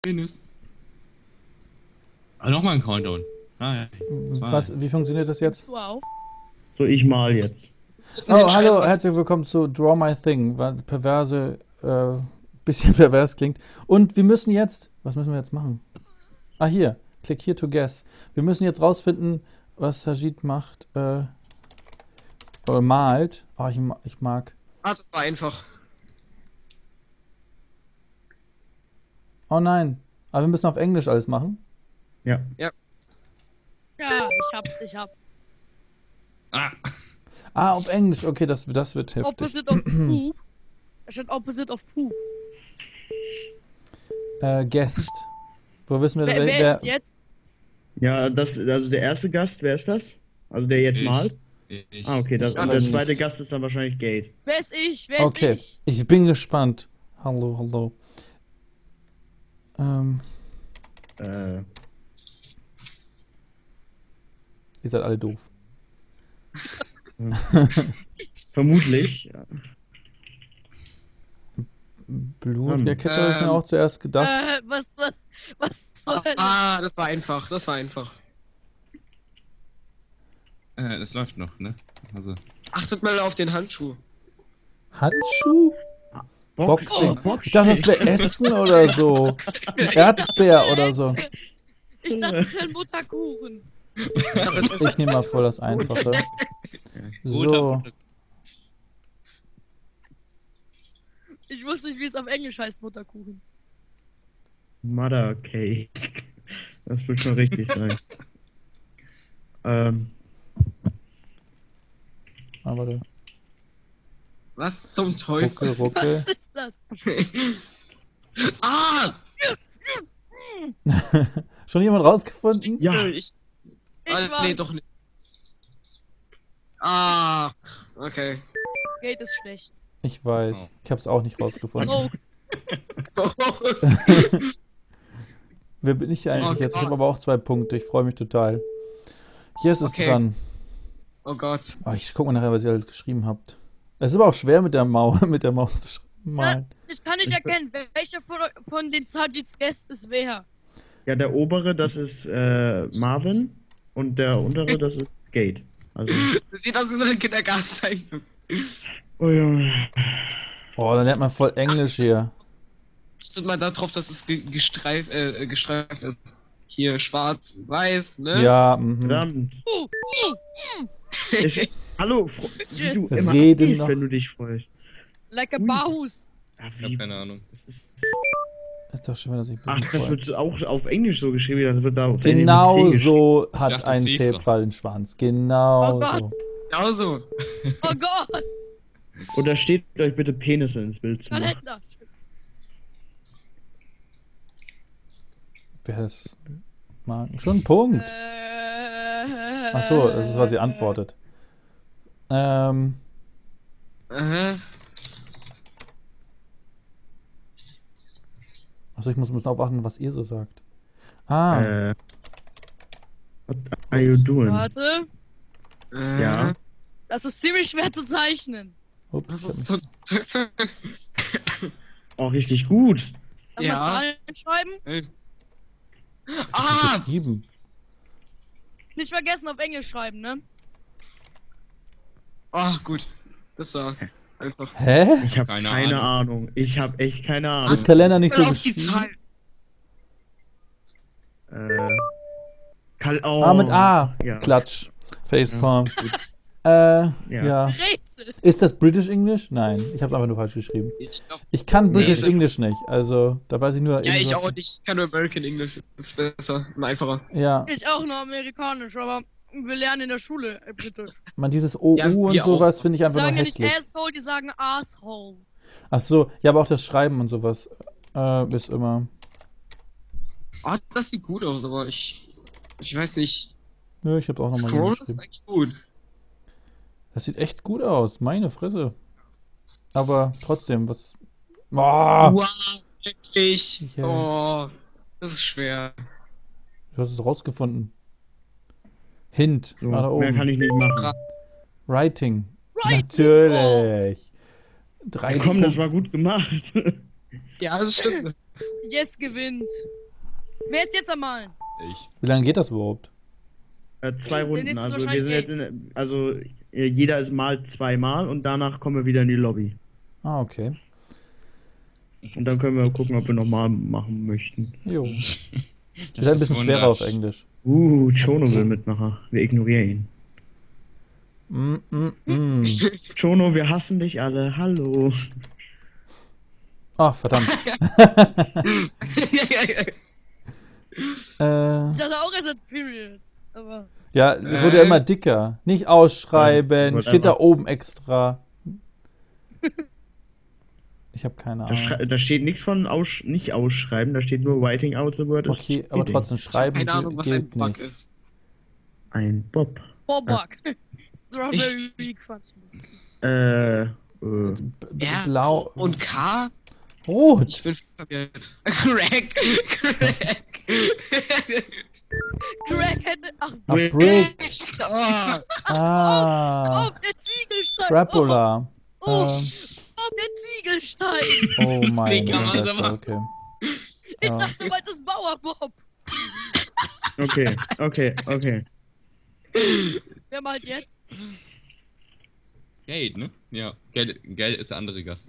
Penis. Ah, nochmal ein Countdown. Drei, zwei. Wie funktioniert das jetzt? Wow. So, ich mal jetzt. Oh, hallo, herzlich willkommen zu Draw My Thing, weil perverse, bisschen pervers klingt. Und wir müssen jetzt, was müssen wir jetzt machen? Ah, hier, click here to guess. Wir müssen jetzt rausfinden, was Sajid macht, oder malt. Oh, ich mag. Ah, das war einfach. Oh nein, aber wir müssen auf Englisch alles machen. Ja. Ja, ich hab's. Ah, Ah, auf Englisch, okay, das wird heftig. Opposite of poop. Da steht opposite of poop. Guest. Wo wissen wir, Wer ist es jetzt? Ja, also der erste Gast, wer ist das? Also der jetzt Ich. malt? ich. Ah, okay, Ich und der nicht. zweite Gast ist dann wahrscheinlich Gate. Wer ist ich? Wer ist Okay, ich? ich bin gespannt. Hallo, hallo. Äh, Ihr seid alle doof. vermutlich. Ja. Blut, ja, Ketchup habe ich mir auch zuerst gedacht. Was soll das? Ah, das war einfach. Das war einfach. Das läuft noch, ne? Also. Achtet mal auf den Handschuh. Handschuh? Boxing. Boxing. Ich dachte, das wäre Essen oder so. Erdbeer oder so. Ich dachte schon Mutterkuchen. Ich nehme mal voll das Einfache. So. Roter- Ich wusste nicht, wie es auf Englisch heißt, Mutterkuchen. Mother Cake. Das wird schon richtig sein. Ah, warte. Was zum Teufel? Ruckel, ruckel. Was ist das? Ah! Schon jemand rausgefunden? Ja, Ich Ich nee, war's. doch nicht. Ah, okay. Geld ist schlecht. Ich weiß. Oh. Ich habe es auch nicht rausgefunden. Oh, Wer bin ich hier eigentlich Oh jetzt? Ich Gott. habe aber auch 2 Punkte. Ich freue mich total. Hier ist es Okay. dran. Oh Gott. Oh, ich gucke mal nachher, was ihr alles geschrieben habt. Es ist aber auch schwer mit der mit der Maus zu malen. ich kann nicht erkennen, welcher von den Sajids Guests ist wer. ja, der obere, das ist Marvin und der untere, das ist Gate. Also, Das sieht aus wie so eine Kindergartenzeichnung. oh Junge. Oh, dann lernt man voll Englisch hier. Achtet mal darauf, dass es gestreift ist. Hier schwarz, weiß, ne? Ja, mhm. Verdammt. Hallo, wie du Bitches. immer Reden abgehst, noch. wenn du dich freust. Like a Bauhaus. Ja, Ich hab keine Ahnung. Das ist, Ist doch schön, dass ich ach, mich das freue. wird auch auf Englisch so geschrieben, das wird da auf Genau NEC geschrieben. so hat dachte, ein Zebra. Zebra den Schwanz. Genau Oh Gott. so. Genau so. Oh Gott. Und da steht euch bitte Penisse ins Bild zu machen. Kalender. Wer das mag? Schon ein Punkt. Ach so, das ist, was sie antwortet. Aha. Achso, ich muss ein bisschen aufachten, was ihr so sagt. Ah, What are you doing? Warte. Ja. Das ist ziemlich schwer zu zeichnen. Das ups. ist so. Oh, richtig gut. Kann Ja. man Zahlen schreiben? Ah! Geschrieben. Nicht vergessen auf Englisch schreiben, ne? Ah, gut. Das war einfach. Hä? Ich habe Keine keine Ahnung. Ich habe echt keine Ahnung. Ist Kalender nicht so Hör auf die geschrieben? Zahlen. Oh, Ah, mit A. Ja. Klatsch. Facepalm. Ja. Ja. Rätsel. Ist das British English? Nein, ich habe es einfach nur falsch geschrieben. Ich glaub, Ich kann Nee, British ist- English nicht, also da weiß ich nur. ja, ich irgendwas- auch nicht. Ich kann nur American English. Das ist besser und einfacher. Ja, Ich auch nur amerikanisch, aber wir lernen in der Schule, bitte. man, dieses OU Ja, und wir auch. sowas finde ich Die einfach nur sagen ja nicht hässlich. Asshole, die sagen Asshole. Ach so, ja, aber auch das Schreiben und sowas ist immer. Ah, das sieht gut aus, aber ich weiß nicht. Nö, ich habe auch nochmal Scroll ist geschrieben. eigentlich gut. Das sieht echt gut aus, meine Fresse. Aber trotzdem, was. Boah, Wow, wirklich. Ja. Oh, das ist schwer. du hast es rausgefunden. Hint, So, da mehr oben. kann ich nicht machen. Writing. Writing, Natürlich. 3 Komm, das Punkte. war gut gemacht. Ja, das stimmt. Yes gewinnt. Wer ist jetzt am Malen? Ich. Wie lange geht das überhaupt? 2 Runden, ist es also wir wahrscheinlich sind jetzt also jeder ist mal 2-mal und danach kommen wir wieder in die Lobby. Ah, okay. Und dann können wir gucken, ob wir nochmal machen möchten. Jo. Ist Das ein bisschen ist schwerer auf Englisch. Chono will mitmachen. Wir ignorieren ihn. Chono, wir hassen dich alle. Hallo. Ach, verdammt. Ich dachte auch, er sagt Period. Aber. Ja, es wurde ja immer dicker. Nicht ausschreiben, Ja, steht da whatever. oben extra. Ich habe keine Ahnung. Da steht nichts von nicht ausschreiben, da steht nur writing out the word. is Okay, aber cheating. trotzdem schreiben Keine Ahnung, was ein geht Bug nicht. ist. Ein Bob. Bobok. Strawberry Quatsch. Ja, Blau. Und K? Ich Rot. bin verwirrt. Crack. Crack hätte. Ach, Ah, Brick. Oh, Ah. oh, der Ziegelstein. Crapola. Oh, der Ziegelstein. Oh mein Digga, Gott, warte mal. okay. Ich Ja. dachte, du meintest Bauerbob. Okay. Wer malt jetzt? Geld, ne? Ja. Geld ist der andere Gast.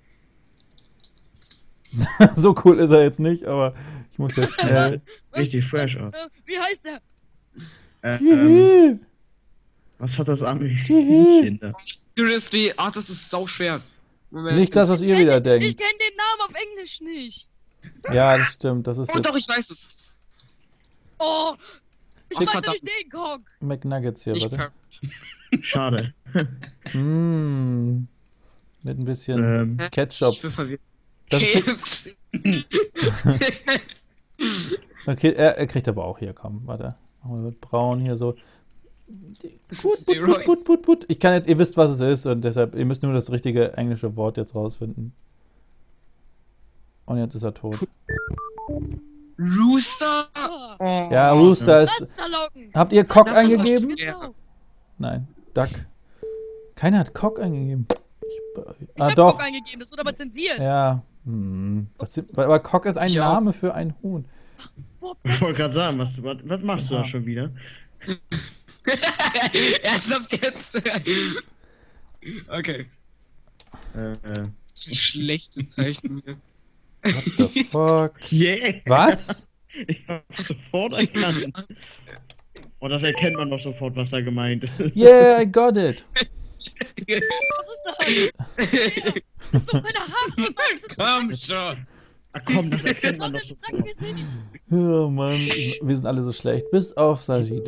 So cool ist er jetzt nicht, aber ich muss ja schnell. Richtig fresh aus. Wie heißt der? Hihi. Was hat das an? Hihi. Kinder? seriously, das ist sau schwer. Moment. Nicht das, was ihr wieder Ich denkt. kenne den Namen auf Englisch nicht. Ja, das stimmt. Das ist Oh jetzt doch, ich weiß es. Oh, ich Oh, meinte verdammt. nicht den Cock. McNuggets hier, Nicht warte. Schade. Mm. Mit ein bisschen Ketchup. Ich bin verwirrt. Das ist, KFC. okay, er kriegt aber auch hier, komm, warte. Machen wir mit braun hier so. Das Put, ist put, put, Steroids. put, put, put. Ich kann jetzt, ihr wisst, was es ist und deshalb, ihr müsst nur das richtige englische Wort jetzt rausfinden. Und jetzt ist er tot. Rooster. Oh, Oh. Ja, Rooster ist. Rasterlocken. Habt ihr Cock Das ist doch eingegeben? schwer. Genau. Nein, Duck. Keiner hat Cock eingegeben. Ich hab doch. Cock eingegeben, das wurde aber zensiert. Ja. Aber Cock ist ein Ich auch. Name für ein Huhn. Boah, Ich wollte gerade sagen, was machst du da schon wieder? Ernsthaft jetzt? Okay. Schlechte Zeichen hier. What the fuck? Yeah! Was? Ich hab sofort erkannt. Und das erkennt man doch sofort, was da gemeint ist. Yeah, I got it. was ist das? Das ist doch keine Haare, Mann. Das ist Komm schon! Ach komm, das erkennt so man doch eine Zack sofort. Gesicht. Oh Mann, wir sind alle so schlecht. Bis auf Sajid.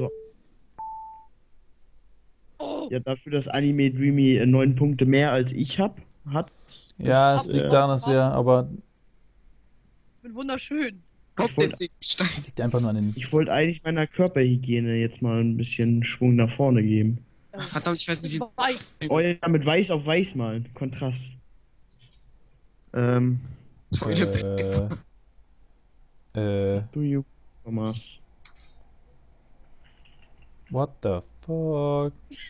Oh, Ja, dafür, dass Anime Dreamy 9 Punkte mehr als ich hat. Ja, es liegt daran, dass wir, aber ich bin wunderschön. Auf den Ziegelstein. liegt einfach nur an den. Ich wollte eigentlich meiner Körperhygiene jetzt mal ein bisschen Schwung nach vorne geben. Ach, verdammt, ich weiß nicht, Ich wie. weiß. Oh ja, mit weiß auf weiß malen. Kontrast. Do you, Thomas? What the fuck?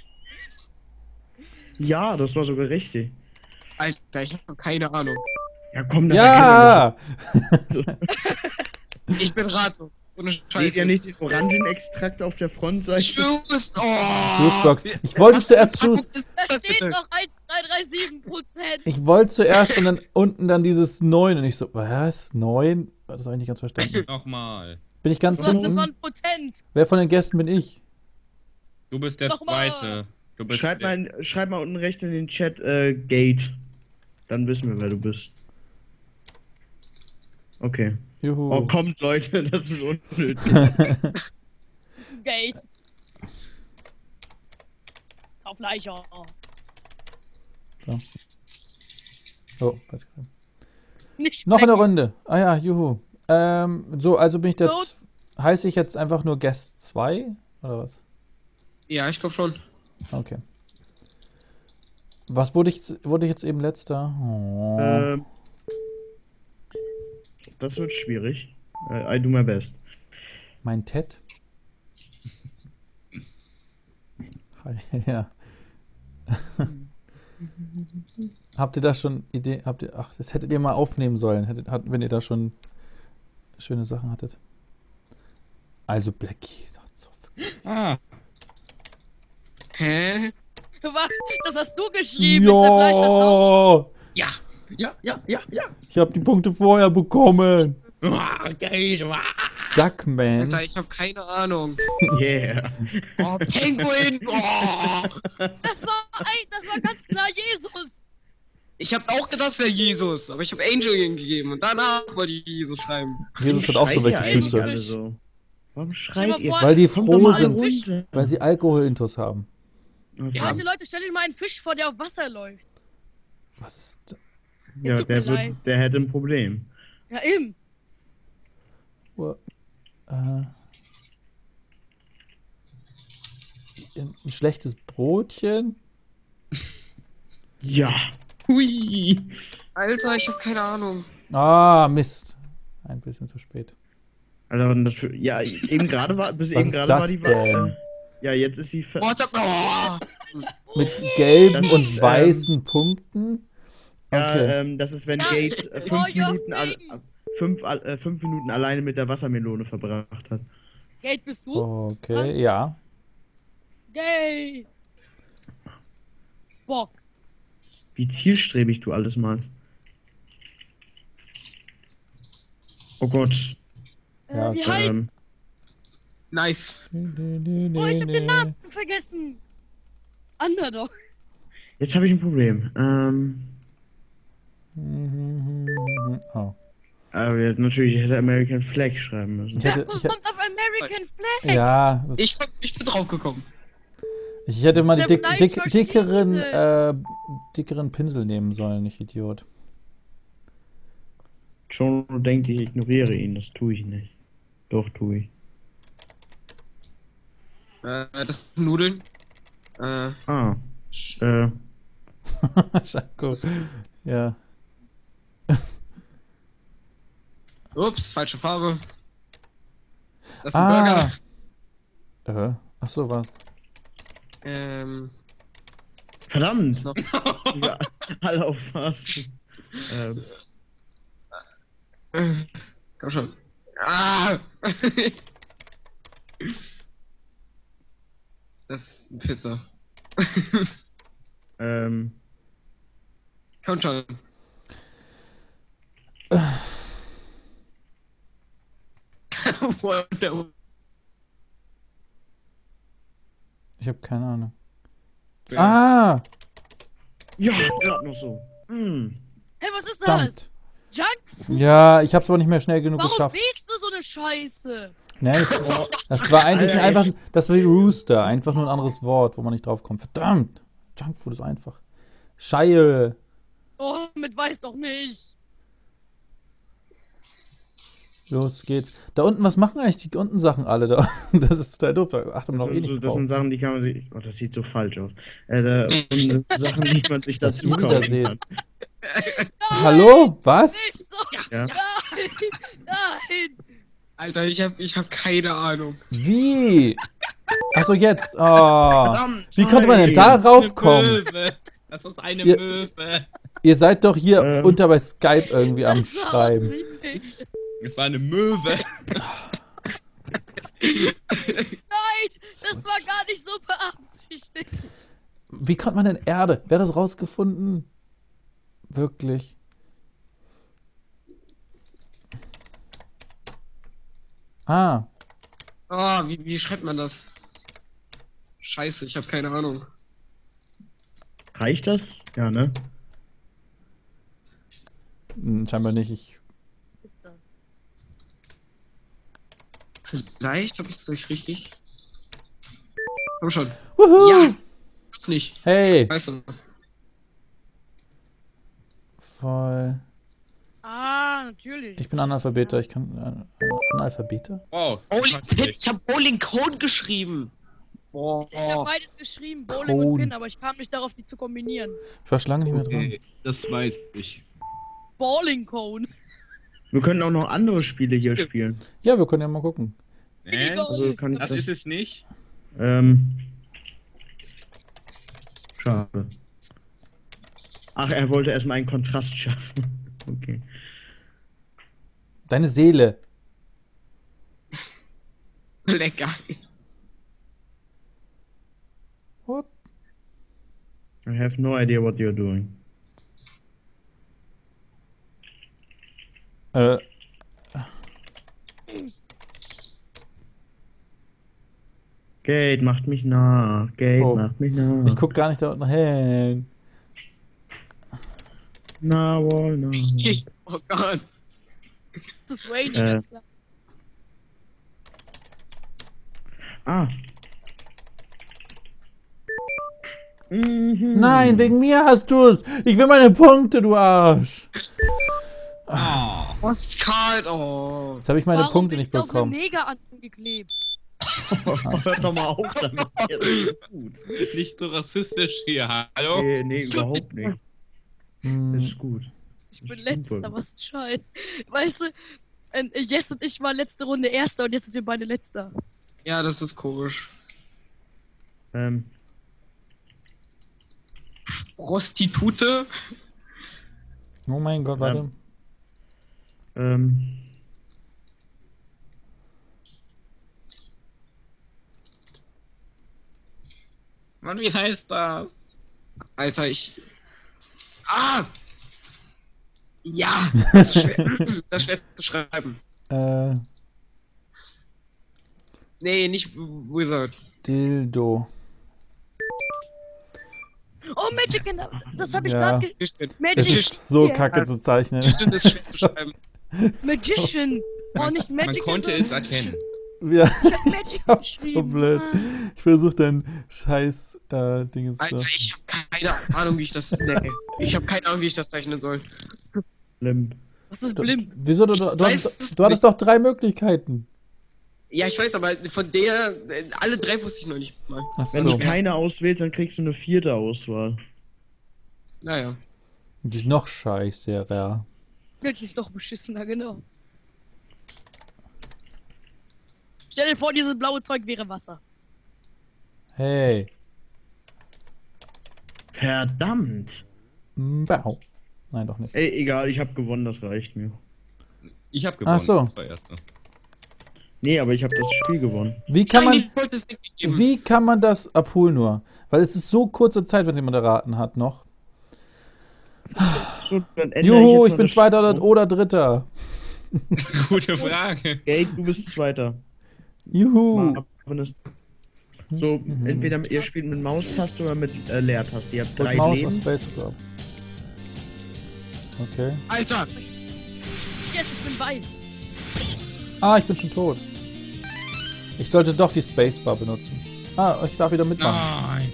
Ja, das war sogar richtig. Alter, ich hab keine Ahnung. Ja, komm, das erkennt man Ja! Ich bin ratlos. Ohne doch. Seht Scheiße. ihr nicht den Orangenextrakt auf der Frontseite? Juice! Oh! Juicebox. Ich wollte zuerst Juice. Da steht noch 1337%. Ich wollte zuerst und dann unten dann dieses 9 und ich so, was? 9? Das habe ich nicht ganz verstanden. Nochmal. Bin ich ganz Das war unten? ein Prozent. Wer von den Gästen bin ich? Du bist der Nochmal. Zweite. Du bist Schreib mal unten rechts in den Chat Gate. Dann wissen wir, wer du bist. Okay. Juhu. Oh, kommt Leute, das ist unnötig. Geld. Kauf Leicher. Oh, falsch geschrieben. Nicht Noch eine schmecken. Runde. Ah ja, juhu. So, also bin ich So. jetzt. Heiße ich jetzt einfach nur Guest 2? Oder was? Ja, ich glaub schon. Okay. Was wurde ich jetzt eben letzter? Oh. Das wird schwierig. I do my best. Mein Ted? Hi, ja. Habt ihr da schon Idee? Ach, das hättet ihr mal aufnehmen sollen, wenn ihr da schon schöne Sachen hattet. Also Blackie sagt so. Ah, Hä? Das hast du geschrieben mit dem Fleisch des Hauses. Ja, ja. ich habe die Punkte vorher bekommen. Okay. Duckman. Alter, ich habe keine Ahnung. Yeah. Oh, Penguin! Oh. Das war ganz klar Jesus. Ich habe auch gedacht, es wäre Jesus, aber ich habe Angel gegeben und danach wollte ich Jesus schreiben. Jesus hat auch so welche eigentlich Füße. alle so? Warum Stell dir schreit ihr? mal vor, Weil die Kommt doch froh mal sind, runter. weil sie Alkoholintos haben. Ja. Leute, stell dich mal einen Fisch vor, der auf Wasser läuft. Was ist das? Ja, Tut mir leid. der hätte ein Problem. Ja, eben. Ein schlechtes Brotchen? Ja. Hui. Alter, ich habe keine Ahnung. Ah, Mist. Ein bisschen zu spät. Also, ja, eben gerade war, bis Was eben ist gerade das war die denn? Ja, jetzt ist sie Mit gelben Das und ist, weißen Punkten? Okay. Ja, das ist, wenn Ja, Gate for your freedom. 5 Minuten alleine mit der Wassermelone verbracht hat. Gate bist du? Okay, ja. Gate. Box. Wie zielstrebig du alles malst. Oh Gott. Ja, Wie okay. heißt? Nice. Oh, ich hab den Namen vergessen. Underdog. Jetzt habe ich ein Problem. Oh. Aber jetzt natürlich, ich hätte American Flag schreiben müssen. Ich Wer hätte, kommt auf American Flag? ja, das, Ich bin drauf gekommen. ich hätte mal die Der Fleischmaschine. dickeren Pinsel nehmen sollen, ich Idiot. Schon denkt, ich ignoriere ihn. Das tue ich nicht. Doch, tue ich. Das sind Nudeln. Ah. Schako. Ja. Ups, falsche Farbe. Das ist ein Burger. Ach so, was? Verdammt! Noch. Ja, alle aufpassen. Komm schon. Ah! Das ist eine Pizza. Komm schon. Ich habe keine Ahnung. Ah! Ja, gerade noch so. Hm. Hey, was ist Verdammt. das? Junkfood? Ja, ich hab's aber nicht mehr schnell genug Warum geschafft. wählst du so eine Scheiße? Nee, das war eigentlich Alter, einfach, das war wie Rooster, einfach nur ein anderes Wort, wo man nicht drauf kommt. Verdammt! Junkfood ist einfach. Scheie. Oh, mit weiß doch nicht. Los geht's. Da unten, was machen eigentlich die unten Sachen alle da? Das ist total doof, da achtet man auch eh nicht Das drauf. sind Sachen, die kann man sich. Oh, das sieht so falsch aus. Das sind Sachen, die man sich Das dazu ihr wieder kaufen seht. kann. Hallo? Was? Nicht so. Ja. Nein, nein. Alter, ich hab keine Ahnung. Wie? Achso, jetzt. Oh. Verdammt, Wie konnte man denn scheiße. darauf kommen? Möwe. Das ist eine Ja. Möwe. Ihr seid doch hier unter bei Skype irgendwie am Das sah aus Schreiben. wie Pink. Es war eine Möwe. Nein, das war gar nicht so beabsichtigt. Wie konnte man denn Erde? Wer hat das rausgefunden? Wirklich. Ah, Oh, wie schreibt man das? Scheiße, ich hab keine Ahnung. Reicht das? Ja, ne? scheinbar nicht. Ich Was ist das? Vielleicht hab ich's gleich richtig. Komm schon. Wuhu! Ja! Doch nicht. Hey, Weißt du. voll. Ah, natürlich. Ich bin Analphabeter. Ich kann Analphabeter? Wow. Bowling Pin, ich hab Bowling Cone geschrieben. Boah. Ich habe beides geschrieben, Bowling Cone. und Pin, aber ich kam nicht darauf, die zu kombinieren. Ich war schon lange nicht mehr dran. Okay, das weiß ich. Bowling Cone. Wir können auch noch andere Spiele hier spielen. Ja, wir können ja mal gucken. Also kann ich Das ist es nicht. Schade. Ach, er wollte erstmal einen Kontrast schaffen. Okay. Deine Seele. Lecker. What? I have no idea what you're doing. Gate macht mich nach. Gate Oh. macht mich nach. Ich guck gar nicht da unten hin. Na wohl, na. Oh Gott. Das ist Wayne, ganz klar. Ah. Mhm. Nein, wegen mir hast du es. Ich will meine Punkte, du Arsch. Was ist kalt? Oh. Jetzt habe ich meine Warum Punkte bist nicht du auf einem bekommen. Neger angeklebt? Hört doch mal auf damit. Das ist gut. Nicht so rassistisch hier, hallo? Nee, überhaupt nicht. Das Hm, ist gut. Ich bin letzter, was ein Scheiß. Weißt du, Jess und ich waren letzte Runde Erster und jetzt sind wir beide Letzter. Ja, das ist komisch. Prostitute? oh mein Gott, warte. Mann, wie heißt das? Alter, ich. Ah! Ja! Das ist schwer, das ist schwer zu schreiben. Nee, nicht Wizard. Dildo. Oh, Magic, das habe ich Ja. gerade Magician. Es Magic. ist so Ja. kacke zu zeichnen. Magician ist schwer zu schreiben. Magician. Oh, nicht Man Magic. konnte es erkennen. Ja, Ich hab Magic ich hab's so geschrieben. blöd. Ich versuche dein scheiß Ding Alter, zu. ich habe keine Ahnung, wie ich das. Nee, ich habe keine Ahnung, wie ich das zeichnen soll. Limp. Was ist Blim? Wieso? Du Weiß es hattest doch 3 Möglichkeiten. Ja, ich weiß, aber von der. Alle 3 wusste ich noch nicht mal. Wenn Achso. du keine auswählst, dann kriegst du eine 4. Auswahl. Naja. Die ist noch scheiße, ja. Das ist doch beschissener, genau. Stell dir vor, dieses blaue Zeug wäre Wasser. Hey. Verdammt. Bau. Nein, doch nicht. Ey, egal, ich habe gewonnen, das reicht mir. Ich hab gewonnen. Ach so. Das war Erster. Nee, aber ich habe das Spiel gewonnen. Wie kann Nein, man, ich wollte es nicht geben. wie kann man das abholen nur? Weil es ist so kurze Zeit, wenn jemand erraten hat noch. So, dann ändere Juhu, jetzt ich mal bin das Zweiter Spiel. oder Dritter. Gute Frage. Gate, du bist Zweiter. Juhu. Marvin ist- So, entweder ihr spielt mit Maustaste oder mit Leertaste. Ihr habt Drück 3 Maus und Leben. Space Drop. Okay. Alter! Yes, ich bin weiß. Ah, ich bin schon tot. Ich sollte doch die Spacebar benutzen. Ah, ich darf wieder mitmachen. Nein.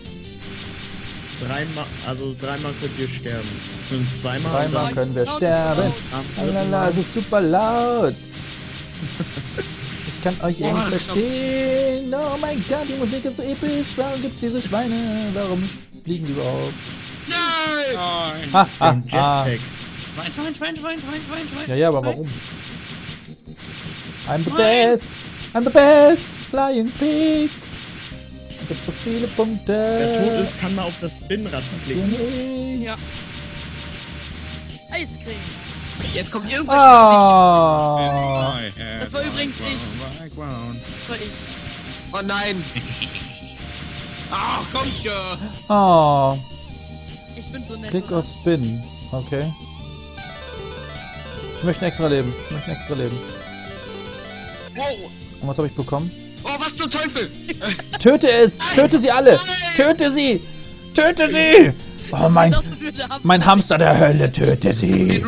Dreimal könnt ihr sterben. Und zweimal. Dreimal und können wir Sound ist sterben. laut. Lalala, es ist super laut. Ich kann euch Boah, nicht das ist verstehen. Oh mein Gott, die Musik ist so episch. Warum gibt's diese Schweine? Warum fliegen die überhaupt? Nein! Nein. Ha, ha, Den ha. Jetpack. Ja, aber warum? I'm the best. I'm the best. Flying Pig. Ich hab so viele Punkte. Wer tot ist, kann mal auf das Spinnrad klicken. Ja. Eiscreme. Jetzt kommt irgendwas. Ah. Das war übrigens ich. Das war ich. Oh nein! Ach, kommt ja. Oh. Ich bin so nett. Click auf Spin. Okay. Ich möchte ein extra Leben. Ich möchte ein extra Leben. Wow! Und was habe ich bekommen? Oh, was zum Teufel! Töte es! Töte sie alle! Töte sie! Töte sie! Oh mein, mein Hamster der Hölle, töte sie!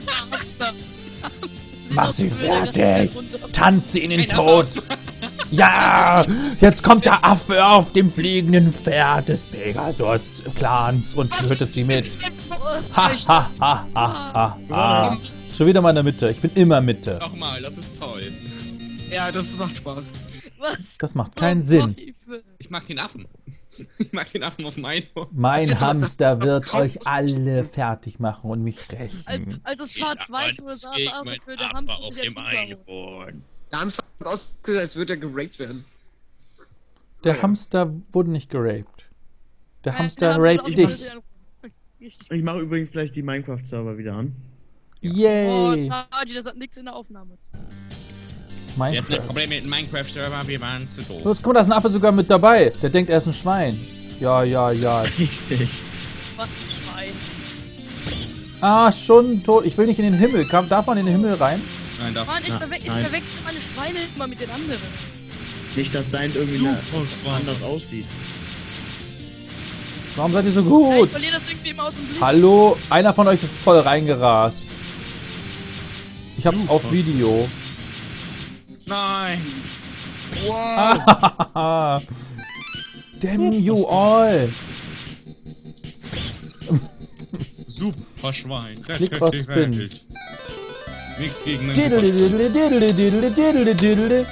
Mach sie fertig! Tanze in den Tod! Ja! Jetzt kommt der Affe auf dem fliegenden Pferd des Pegasus-Clans und tötet sie mit. Ha, ha, ha, ha, ha. Schon wieder mal in der Mitte. Ich bin immer Mitte. Nochmal, das ist toll. Ja, das macht Spaß. Was? Das macht keinen Sinn. Ich mag den Affen. Ich mag den Affen auf mein Ohr. Mein Das- Hamster wird das- euch alle fertig machen und mich rächen. Als es schwarz-weiß nur saß, also für der Hamster sich ein Einhorn. Der Hamster hat ausgesehen, als würde er geraped werden. Der Hamster wurde nicht geraped. Der Hamster Der Hamster raped ist dich. auch- Richtig. Ich mache übrigens gleich die Minecraft-Server wieder an. Oh, Yay! Tagi, das hat nichts in der Aufnahme. Wir hatten ein Minecraft. Problem mit dem Minecraft-Server, wir waren zu doof. Los, guck mal, da ist ein Affe sogar mit dabei. Der denkt, er ist ein Schwein. Ja, ja, ja. Richtig. Was ein Schwein. Ah, schon tot. Ich will nicht in den Himmel. Darf man in den Himmel rein? Nein, darf Mann, ich nein. verwechsel meine Schweine immer mit den anderen. Nicht, dass dein irgendwie anders aussieht. Warum seid ihr so Ja, gut? ich verliere das irgendwie immer aus dem Blick. Hallo? Einer von euch ist voll reingerast. Ich hab's auf Video. Nein! Ah, damn you all. Super Schwein. Klick or spin. Nichts gegen den Diddle, diddle, diddle, diddle, diddle, diddle.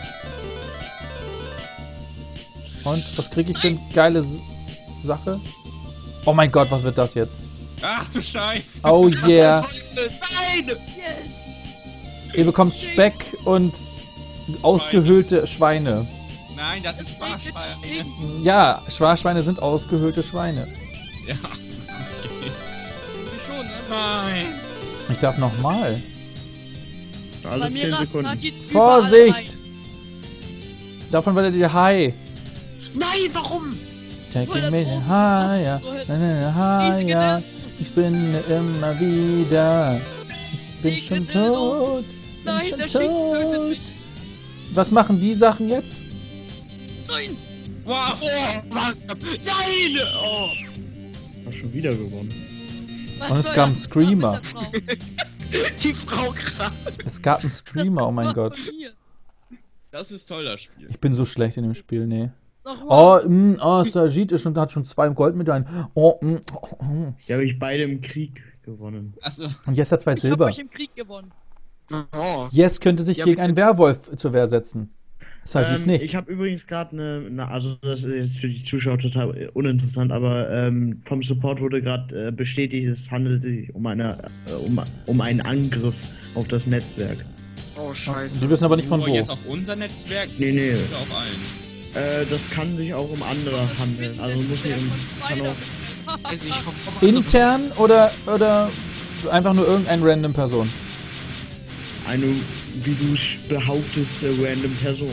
Und was krieg ich für eine geile Sache? Oh mein Gott, was wird das jetzt? Ach du Scheiß! Oh yeah. Nein! Yes! Ihr bekommt Speck und ausgehöhlte Schweine. Nein, das ist Sparschweine. Ja, Sparschweine sind ausgehöhlte Schweine. Ja. Wie schon, ne? Nein! Ich darf nochmal. Bei Alle mir 10 rast Sekunden. Tagi überall Vorsicht! rein. Davon werdet ihr high. Nein, warum? Taking me higher. Na, na, na, Riesige higher. Dildos. Ich bin immer wieder. Ich bin Riesige schon Dildos. tot. Nein, Bin der schon Schinken tötet tot. mich. Was machen die Sachen jetzt? Nein! Wow! Oh, was? Nein! Oh. Hast schon wieder gewonnen. Was Und es soll kam ein das Screamer. mit der Frau? Die Frau gerade. Es gab einen Screamer, oh mein Das Gott. von mir. Das ist toll, das Spiel. Ich bin so schlecht in dem Spiel, nee. Nochmal. Sajid hat schon 2 Goldmedaillen. Oh, Die habe ich beide im Krieg gewonnen. Achso. Und jetzt hat 2 Ich hab Silber. euch im Krieg gewonnen. Oh. Yes könnte sich Ja, gegen einen Werwolf zur Wehr setzen. Sajid nicht. Ich habe übrigens gerade also das ist jetzt für die Zuschauer total uninteressant, aber vom Support wurde gerade bestätigt, es handelt sich um einen Angriff auf das Netzwerk. Oh, scheiße. Die wissen aber nicht von Nur wo. jetzt auf unser Netzwerk Nee. oder auf allen. Das kann sich auch um andere Das handeln. Also muss Spinnennetz nicht von kann auch, Spider-Man. Also ich hoffe auf andere. Intern oder einfach nur irgendein random Person? eine, wie du behauptest, random Person.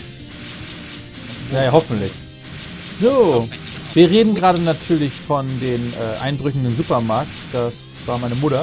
Naja, hoffentlich. So, wir reden gerade natürlich von den Einbrüchen im Supermarkt. Das war meine Mutter.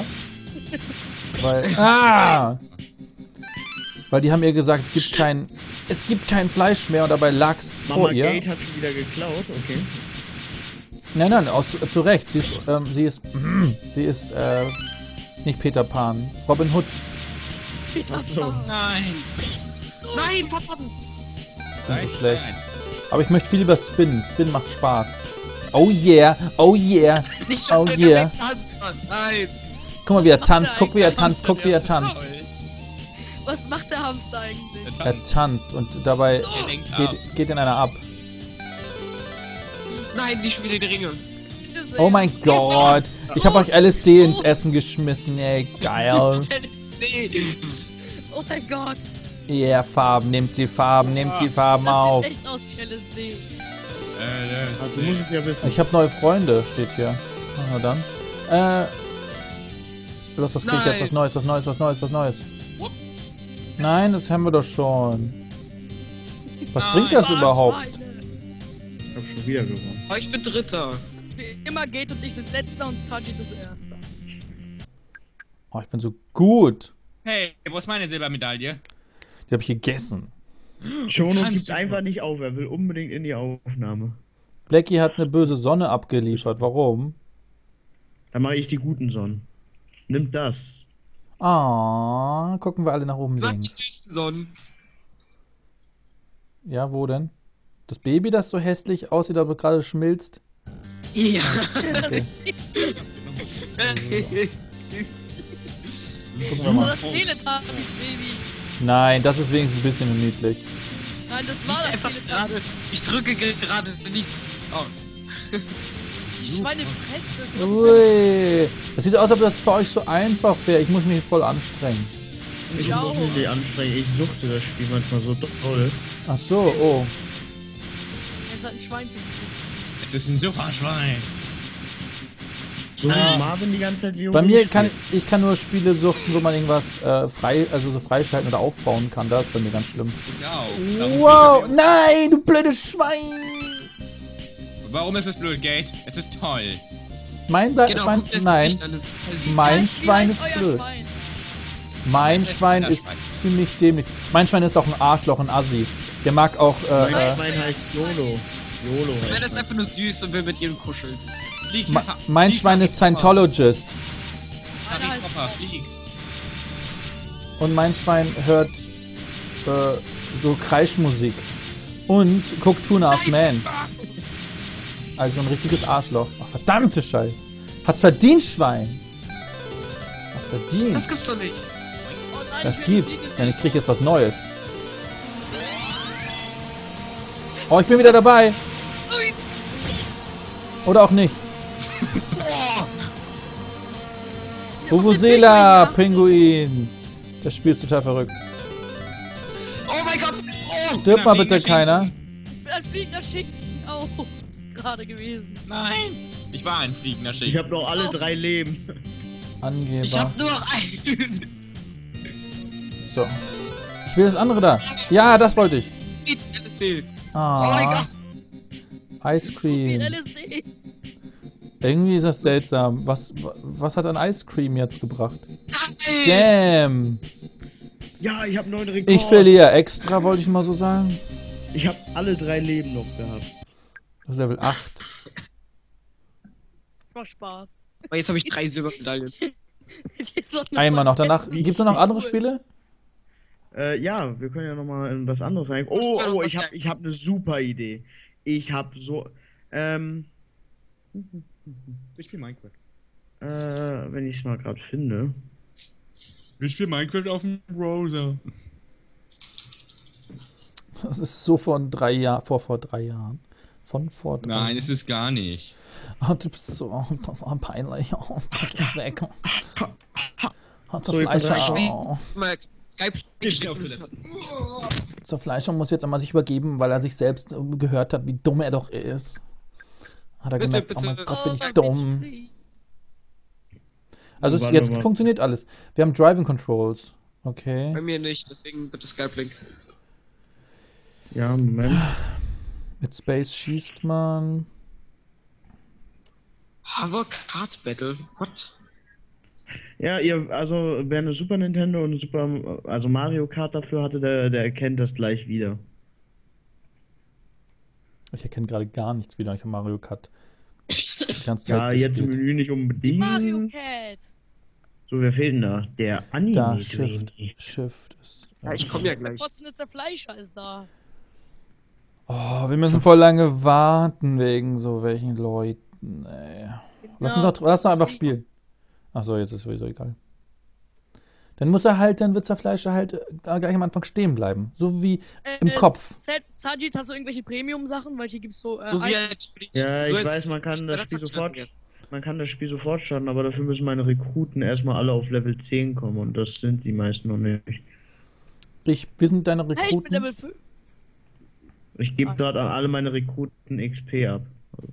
Weil die haben ihr gesagt, es gibt kein Fleisch mehr und dabei lag's vor Mama ihr. Gate hat schon wieder geklaut, okay. Nein, zu Recht. Sie ist nicht Peter Pan. Robin Hood. Peter so. Pan. Nein! Nein, verdammt! Das ist schlecht. Aber ich möchte viel lieber Spin. Spin macht Spaß. Oh yeah, oh yeah. Nicht schon Oh wieder yeah. weg, Hasbro. Nein! Guck mal, wie er Was macht tanzt. der Guck, wie er eigentlich? tanzt. Guck, wie er tanzt. Was macht der Hamster eigentlich? Er tanzt und dabei Er lenkt ab. geht in einer ab. Nein, nicht wieder die Ringe. Bitte sehr. Oh mein Gott. Ich habe euch LSD ins Essen geschmissen, ey. Geil. Nee. Oh mein Gott. Yeah, Farben. Nehmt die Farben Das auf. sieht echt aus wie LSD. Also du musst es ja wissen. Ich habe neue Freunde, steht hier. Na dann. Was krieg ich jetzt? Nein. Was Neues. Nein, das haben wir doch schon. Was bringt das überhaupt? Ich hab schon wieder gewonnen. Aber ich bin Dritter. Wie immer geht und ich sind letzter und Sajid ist erster. Oh, ich bin so gut. Hey, wo ist meine Silbermedaille? Die habe ich gegessen. Shono kannst gibt du- einfach nicht auf, er will unbedingt in die Aufnahme. Blackie hat eine böse Sonne abgeliefert. Warum? Dann mache ich die guten Sonnen. Nimm das. Ah, gucken wir alle nach oben Was die links. süßen Sonnen. Ja, wo denn? Das Baby, das so hässlich aussieht, aber gerade schmilzt. Ja. Okay. Gucken wir So mal. das Teletubbies-Baby. Nein, das ist wenigstens ein bisschen niedlich. Nein, das war das Einfach Teletubbies. gerade. Ich drücke gerade nichts. Oh. Die Schweine fressen es. Ui. Das sieht aus, als ob das für euch so einfach wäre. Ich muss mich voll anstrengen. Ich auch. muss mich nicht anstrengen, ich suchte das Spiel manchmal so toll. Ach so, oh. Er ist halt ein Schwein. Es ist ein Superschwein. So wie Marvin die ganze Zeit wie Bei mir kann ich kann nur Spiele suchten, wo man irgendwas so freischalten oder aufbauen kann. Das ist bei mir ganz schlimm. Ja, Wow, nein, du blödes Schwein! warum ist es blöd, Gate? Es ist toll. Mein Genau, Schwein, guck das nein, Gesicht an, das ist mein Wie Schwein heißt ist euer blöd. Schwein? Mein Schwein ist ziemlich dämlich. Mein Schwein ist auch ein Arschloch, ein Assi. Der mag auch, Mein Schwein heißt YOLO. YOLO Nein, heißt das ist das. einfach nur süß und will mit ihm kuscheln. Flieg, mein Schwein ist Scientologist. Meiner heißt Papa, flieg. Und mein Schwein hört so Kreischmusik. Und guckt Two and a Half Men. Also ein richtiges Arschloch. Ach, verdammte Scheiße. Hat's verdient, Schwein. Hat's verdient. Das gibt's doch nicht. Oh nein, Das ich will gibt's. nicht Denn ich krieg jetzt was Neues. Oh, ich bin wieder dabei. Oder auch nicht. Vuvuzela, Pinguin. Das Spiel ist total verrückt. Oh mein Gott! Oh! Stirb mal bitte keiner. Ein fliegender Schicht auch gerade gewesen. Nein! Ich war ein fliegender Ich Schild. habe noch alle 3 Leben. Angeber. Ich hab nur noch einen. So. Ich will das andere da. Ja, das wollte ich. LSD. Oh mein Ah, Gott! Ice Cream. LSD. Irgendwie ist das seltsam. Was hat ein Ice Cream jetzt gebracht? Nein! Damn. Ja, ich habe 9 Rekord. Ich verliere extra, wollte ich mal so sagen. Ich habe alle 3 Leben noch gehabt. Das ist Level 8. Das macht Spaß. Aber jetzt habe ich 3 Silbermedaillen. Einmal noch. Danach. Gibt es noch andere Spiele? Ja, wir können ja nochmal in was anderes rein. Oh, ich hab eine super Idee. Ich habe so, Ich spiele Minecraft. wenn ich es mal gerade finde. Ich spiele Minecraft auf dem Browser. Das ist so von 3 Jahren. Vor 3 Jahren. Von vor 3 Nein, ist es gar nicht. Oh, du bist so das war peinlich. Oh, geh weg. Hat zur So, jetzt Fleischer. mal Oh. Mal Skype. Ich geh auf Toilette. Zur Fleischer muss jetzt einmal sich übergeben, weil er sich selbst gehört hat, wie dumm er doch ist. Hat er Bitte, gemerkt, oh mein bitte. Gott, bin Oh, ich mein dumm. Bitch, Also Warte jetzt mal. funktioniert alles. Wir haben Driving Controls. Okay. Bei mir nicht, deswegen bitte Skype-Link. Ja, Moment. Mit Space schießt man. Hover Kart Battle? What? Ja, also wer eine Super Nintendo und eine also Mario Kart dafür hatte, der erkennt das gleich wieder. Ich erkenne gerade gar nichts wieder. Ich habe Mario Kart die ganze Zeit Ja, jetzt im gespielt. Menü nicht unbedingt. Mario Cat. So, wer fehlt denn da? Der Anime. Da, Shift ist. Ja, ich komme ja Der gleich. kotzende Zerfleischer ist da. Oh, wir müssen voll lange warten wegen so welchen Leuten, ey. Lass uns doch einfach spielen. Achso, jetzt ist sowieso egal. Dann wird der Fleischer halt gleich am Anfang stehen bleiben. So wie im Kopf. Sajid, hast du irgendwelche Premium-Sachen? Weil hier gibt's so. So wie jetzt für die. Ja, so ich jetzt- weiß, man kann das Spiel hab ich sofort. vergessen. Man kann das Spiel sofort starten, aber dafür müssen meine Rekruten erstmal alle auf Level 10 kommen und das sind die meisten noch nicht. Wir sind deine Hey, ich bin Rekruten. Level 5. Ich gebe gerade an alle meine Rekruten XP ab.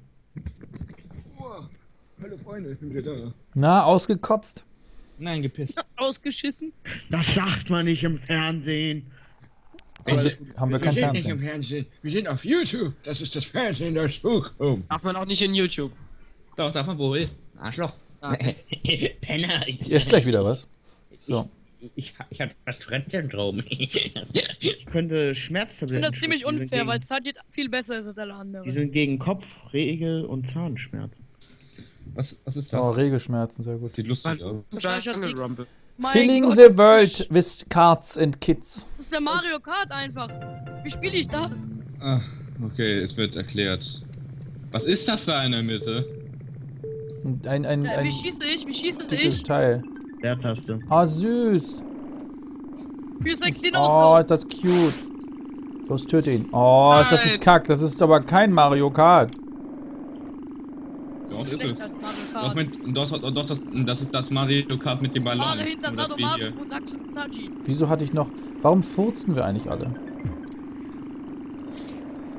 Hallo Freunde, ich bin wieder da. Na, ausgekotzt. Nein, gepisst. Ausgeschissen. Das sagt man nicht im Fernsehen. Haben wir kein sind nicht Fernsehen. im Fernsehen. Wir sind auf YouTube. Das ist das Fernsehen der Zukunft. Darf man auch nicht in YouTube. Doch, darf man wohl. Arschloch. Ah. Penner. Ich esse gleich wieder was. So. Ich hab das Tourette-Syndrom. Ich könnte Schmerztabletten. Ich finde das ziemlich schlucken. Die sind unfair, gegen- weil Sajid viel besser ist als alle Die anderen. sind gegen Kopf, Regel und Zahnschmerzen. Was ist Oh, das? Regelschmerzen, sehr gut. Das sieht lustig aus. Jungle Rumble. Mein Filling Gott, the das ist world with cards and kids. Das ist der Mario Kart einfach. Wie spiele ich das? Ah, okay, es wird erklärt. Was ist das da in der Mitte? Und ein Wie schieße ich? Wie schieße dickes ich? Teil. Der Taste. Ah, süß. Wie 16 Oh, aus. ist das cute. Los, töte ihn. Oh, ist das ein Nein. Kack. Das ist aber kein Mario Kart. Doch, ist Schlechter es. als Mario Doch, Kart. das ist das Mario Kart mit dem Ballon. Fahre hinter Sadomaso Production Sajid. Wieso hatte ich noch... Warum furzen wir eigentlich alle?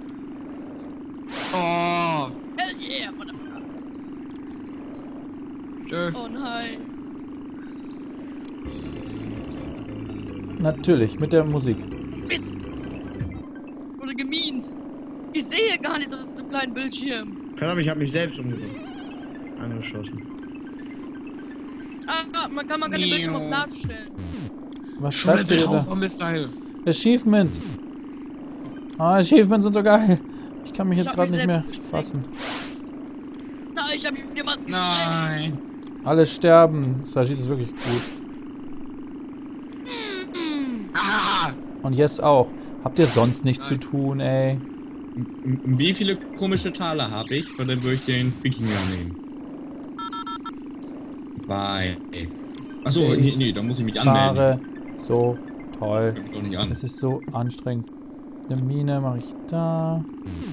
Oh. Hell yeah, Motherfucker. Oh nein. Natürlich, mit der Musik. Mist. Wurde gemient. Ich sehe gar nichts auf dem kleinen Bildschirm. Verdammt, ich habe mich selbst angeschossen. Ah, man kann den Bildschirm auf Laut stellen. Was Schon schreibt ihr ein da? Haufen Missile. Achievements. Ah, Achievements sind so geil. Ich kann mich Ich jetzt hab gerade mich nicht mehr selbst fassen. Nein, ich hab jemanden gesprengt. Nein. Alle sterben. Sajid ist wirklich gut. Ah! Und jetzt auch. Habt ihr sonst nichts zu tun, ey? Wie viele komische Taler habe ich? Oder würde ich den Wikinger nehmen? Bye. Achso, nee, da muss ich mich anmelden. Fahre. So toll. Ich doch nicht an. Das ist so anstrengend. Eine Mine mache ich da.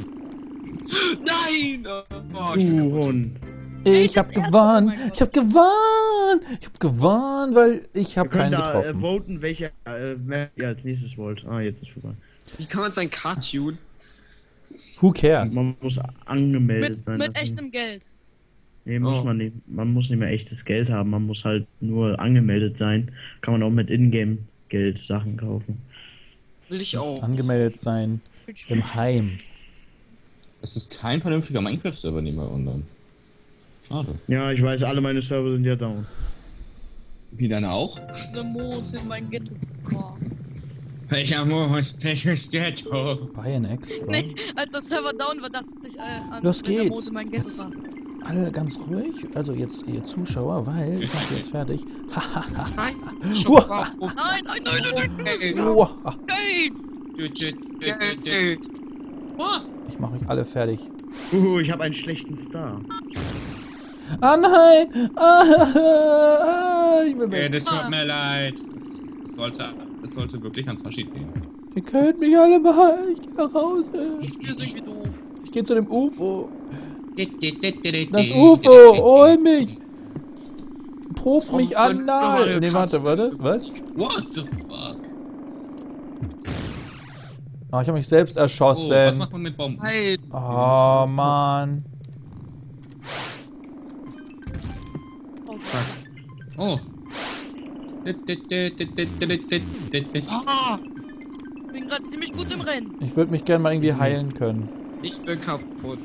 Nein! Oh, Du Hund. Ich das hab erste, gewonnen. oh mein Gott. Ich hab gewonnen. Ich hab gewonnen, weil ich Wir habe können keinen da getroffen. voten, welche ihr als nächstes wollt. Ah, jetzt ist vorbei. Wie kann man sein Car tun? Who cares? Man muss angemeldet sein. Mit dafür. echtem Geld. Nee, muss Oh. man nicht. Man muss nicht mehr echtes Geld haben. Man muss halt nur angemeldet sein. Kann man auch mit Ingame-Geld Sachen kaufen. Will ich auch. Angemeldet sein im Heim. Es ist kein vernünftiger Minecraft-Server nicht mehr online. Schade. Ja, ich weiß, alle meine Server sind ja down. Wie deine auch? Eine Moos in mein Ghetto. Oh. Welcher Moos? Welches Ghetto? Buy an extra. Nee, als der Server down war, dachte ich an Los wenn der geht's. Moos in mein Ghetto Jetzt. war. Alle ganz ruhig. Also jetzt ihr Zuschauer, weil ich mache jetzt fertig. Nein! Uah. Schon warum? Nein, nein, nein, nein, nein. So. Geld. Ich mache euch alle fertig. Ich habe einen schlechten Star. Ah nein! Ich bin weg. Das tut mir leid. Es sollte wirklich ans Faschid gehen. Ihr könnt mich alle behalten. Ich gehe nach Hause. Wir sind irgendwie doof. Ich gehe zu dem UFO. Das UFO, hol mich! Prob mich an, nein! Nee, warte. Was? What the fuck? Ah, ich habe mich selbst Oh, was erschossen. macht man mit Bomben? Nein! Oh, Mann. Oh. Ah! Ich bin gerade ziemlich gut im Rennen. Ich würde mich gerne mal irgendwie heilen können. Ich bin kaputt.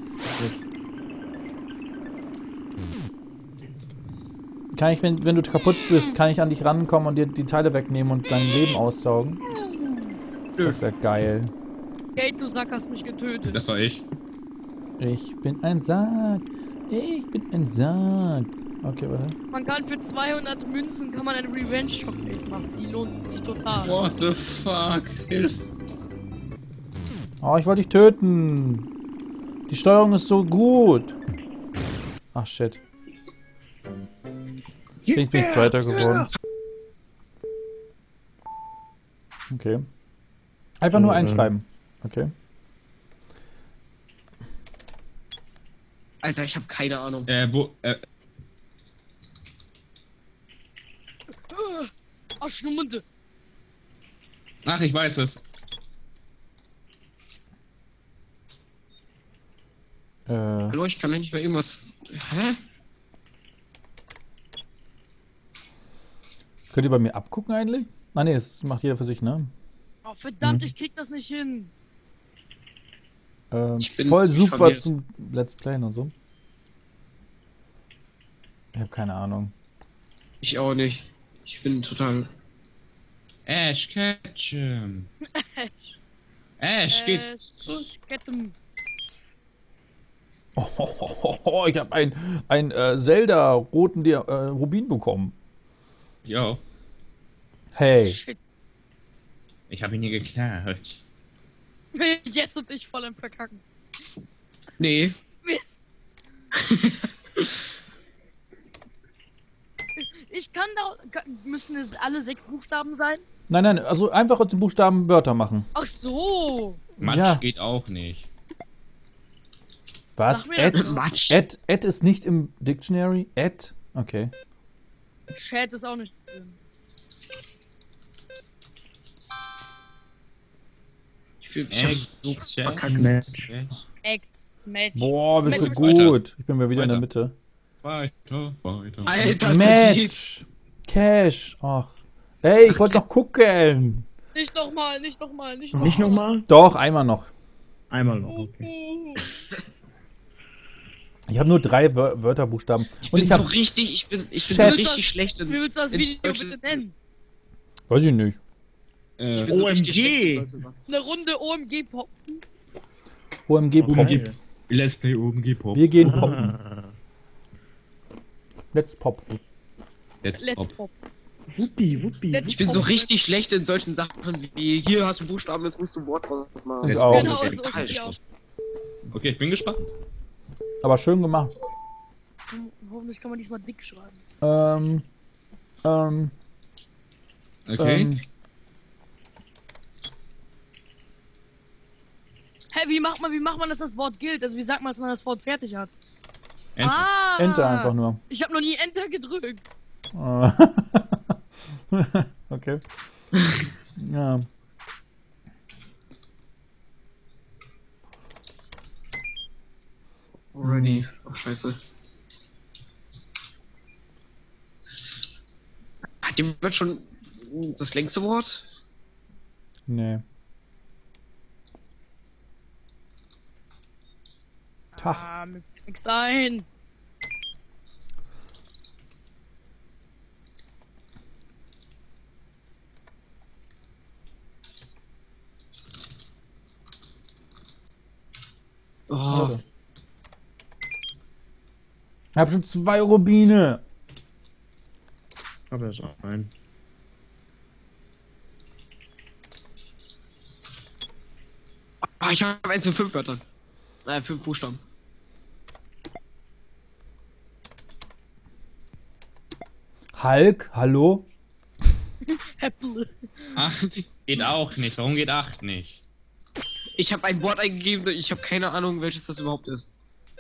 Kann ich, wenn du kaputt bist, kann ich an dich rankommen und dir die Teile wegnehmen und dein Leben aussaugen? Das wäre geil. Gate, du Sack, hast mich getötet. Das war ich. Ich bin ein Sarg. Ich bin ein Sarg. Okay, warte. Man kann für 200 Münzen kann man einen Revenge-Shop machen. Die lohnt sich total. What the fuck? Hilf. Oh, ich wollte dich töten. Die Steuerung ist so gut. Ach, shit. Ich bin Zweiter geworden. Okay. Einfach nur einschreiben. Okay. Alter, ich habe keine Ahnung. Ach, Schnummende. Ach, ich weiß es. Hallo, ich kann nicht mehr irgendwas. Hä? Könnt ihr bei mir abgucken eigentlich? Ah ne, das macht jeder für sich, ne? Oh, verdammt, ich krieg das nicht hin. Ich bin Voll ziemlich super verwirrt. zum Let's Playen und so. Ich habe keine Ahnung. Ich auch nicht. Ich bin total. Ash Ketchum. Ash, geht's. Kettem. Oh, ich habe ein Zelda-roten Rubin bekommen. Jo. Hey. Shit. Ich habe ihn hier geklaut. Jess und ich voll im Verkacken. Nee. Mist. Ich kann da. Müssen es alle 6 Buchstaben sein? Nein, also einfach aus den Buchstaben Wörter machen. Ach so. Matsch Ja. geht auch nicht. Was? Sag mir das. Matsch. Ad ist nicht im Dictionary? Ad? Okay. Chat ist auch nicht drin. Ich verkackt. Match. Acts, Match. Boah, bist du Smash- gut. Ich bin mal wieder in der Weiter. Mitte. Weiter. Alter, Sajid. Match. Cash. Ach. Ey, ich wollte noch gucken. Nicht nochmal, nicht nochmal, nicht Nicht nochmal? Doch, einmal noch. Einmal noch, okay. Ich habe nur 3 Wörterbuchstaben. Ich Und bin ich so habe, richtig, ich bin so Chat. richtig schlecht in. Wie willst du das in Video solche- bitte nennen? weiß ich nicht. Ich bin so richtig OMG. schlecht in solche Sachen. Eine Runde OMG Pop. OMG Pop. OMG. Let's Play OMG Pop. Wir gehen poppen. Ah. Let's pop. Let's Pop. Pop. Wuppi, wuppi. Let's Ich bin so richtig schlecht in solchen Sachen wie hier hast du Buchstaben, jetzt musst du ein Wort draus machen. Ich Let's auch. Pop Genau, ist so ja ist total es auch. schlecht. Okay, ich bin gespannt. Aber schön gemacht. Hoffentlich kann man diesmal dick schreiben. Okay. Hä, wie macht man, dass das Wort gilt? Also wie sagt man, dass man das Wort fertig hat? Enter. Ah! Enter einfach nur. Ich habe noch nie Enter gedrückt. Okay. Ja. Already. Ach, scheiße. Hat jemand schon das längste Wort? Nee. Tag. Ah, mir fällt nix ein. Oh, Warte. Ich hab schon 2 Rubine. Aber es auch ein. ich habe 1 zu 5 Wörtern. 5 Buchstaben. Hulk, hallo? Apple. 8 geht auch nicht. Warum geht 8 nicht? Ich habe ein Wort eingegeben, ich habe keine Ahnung, welches das überhaupt ist.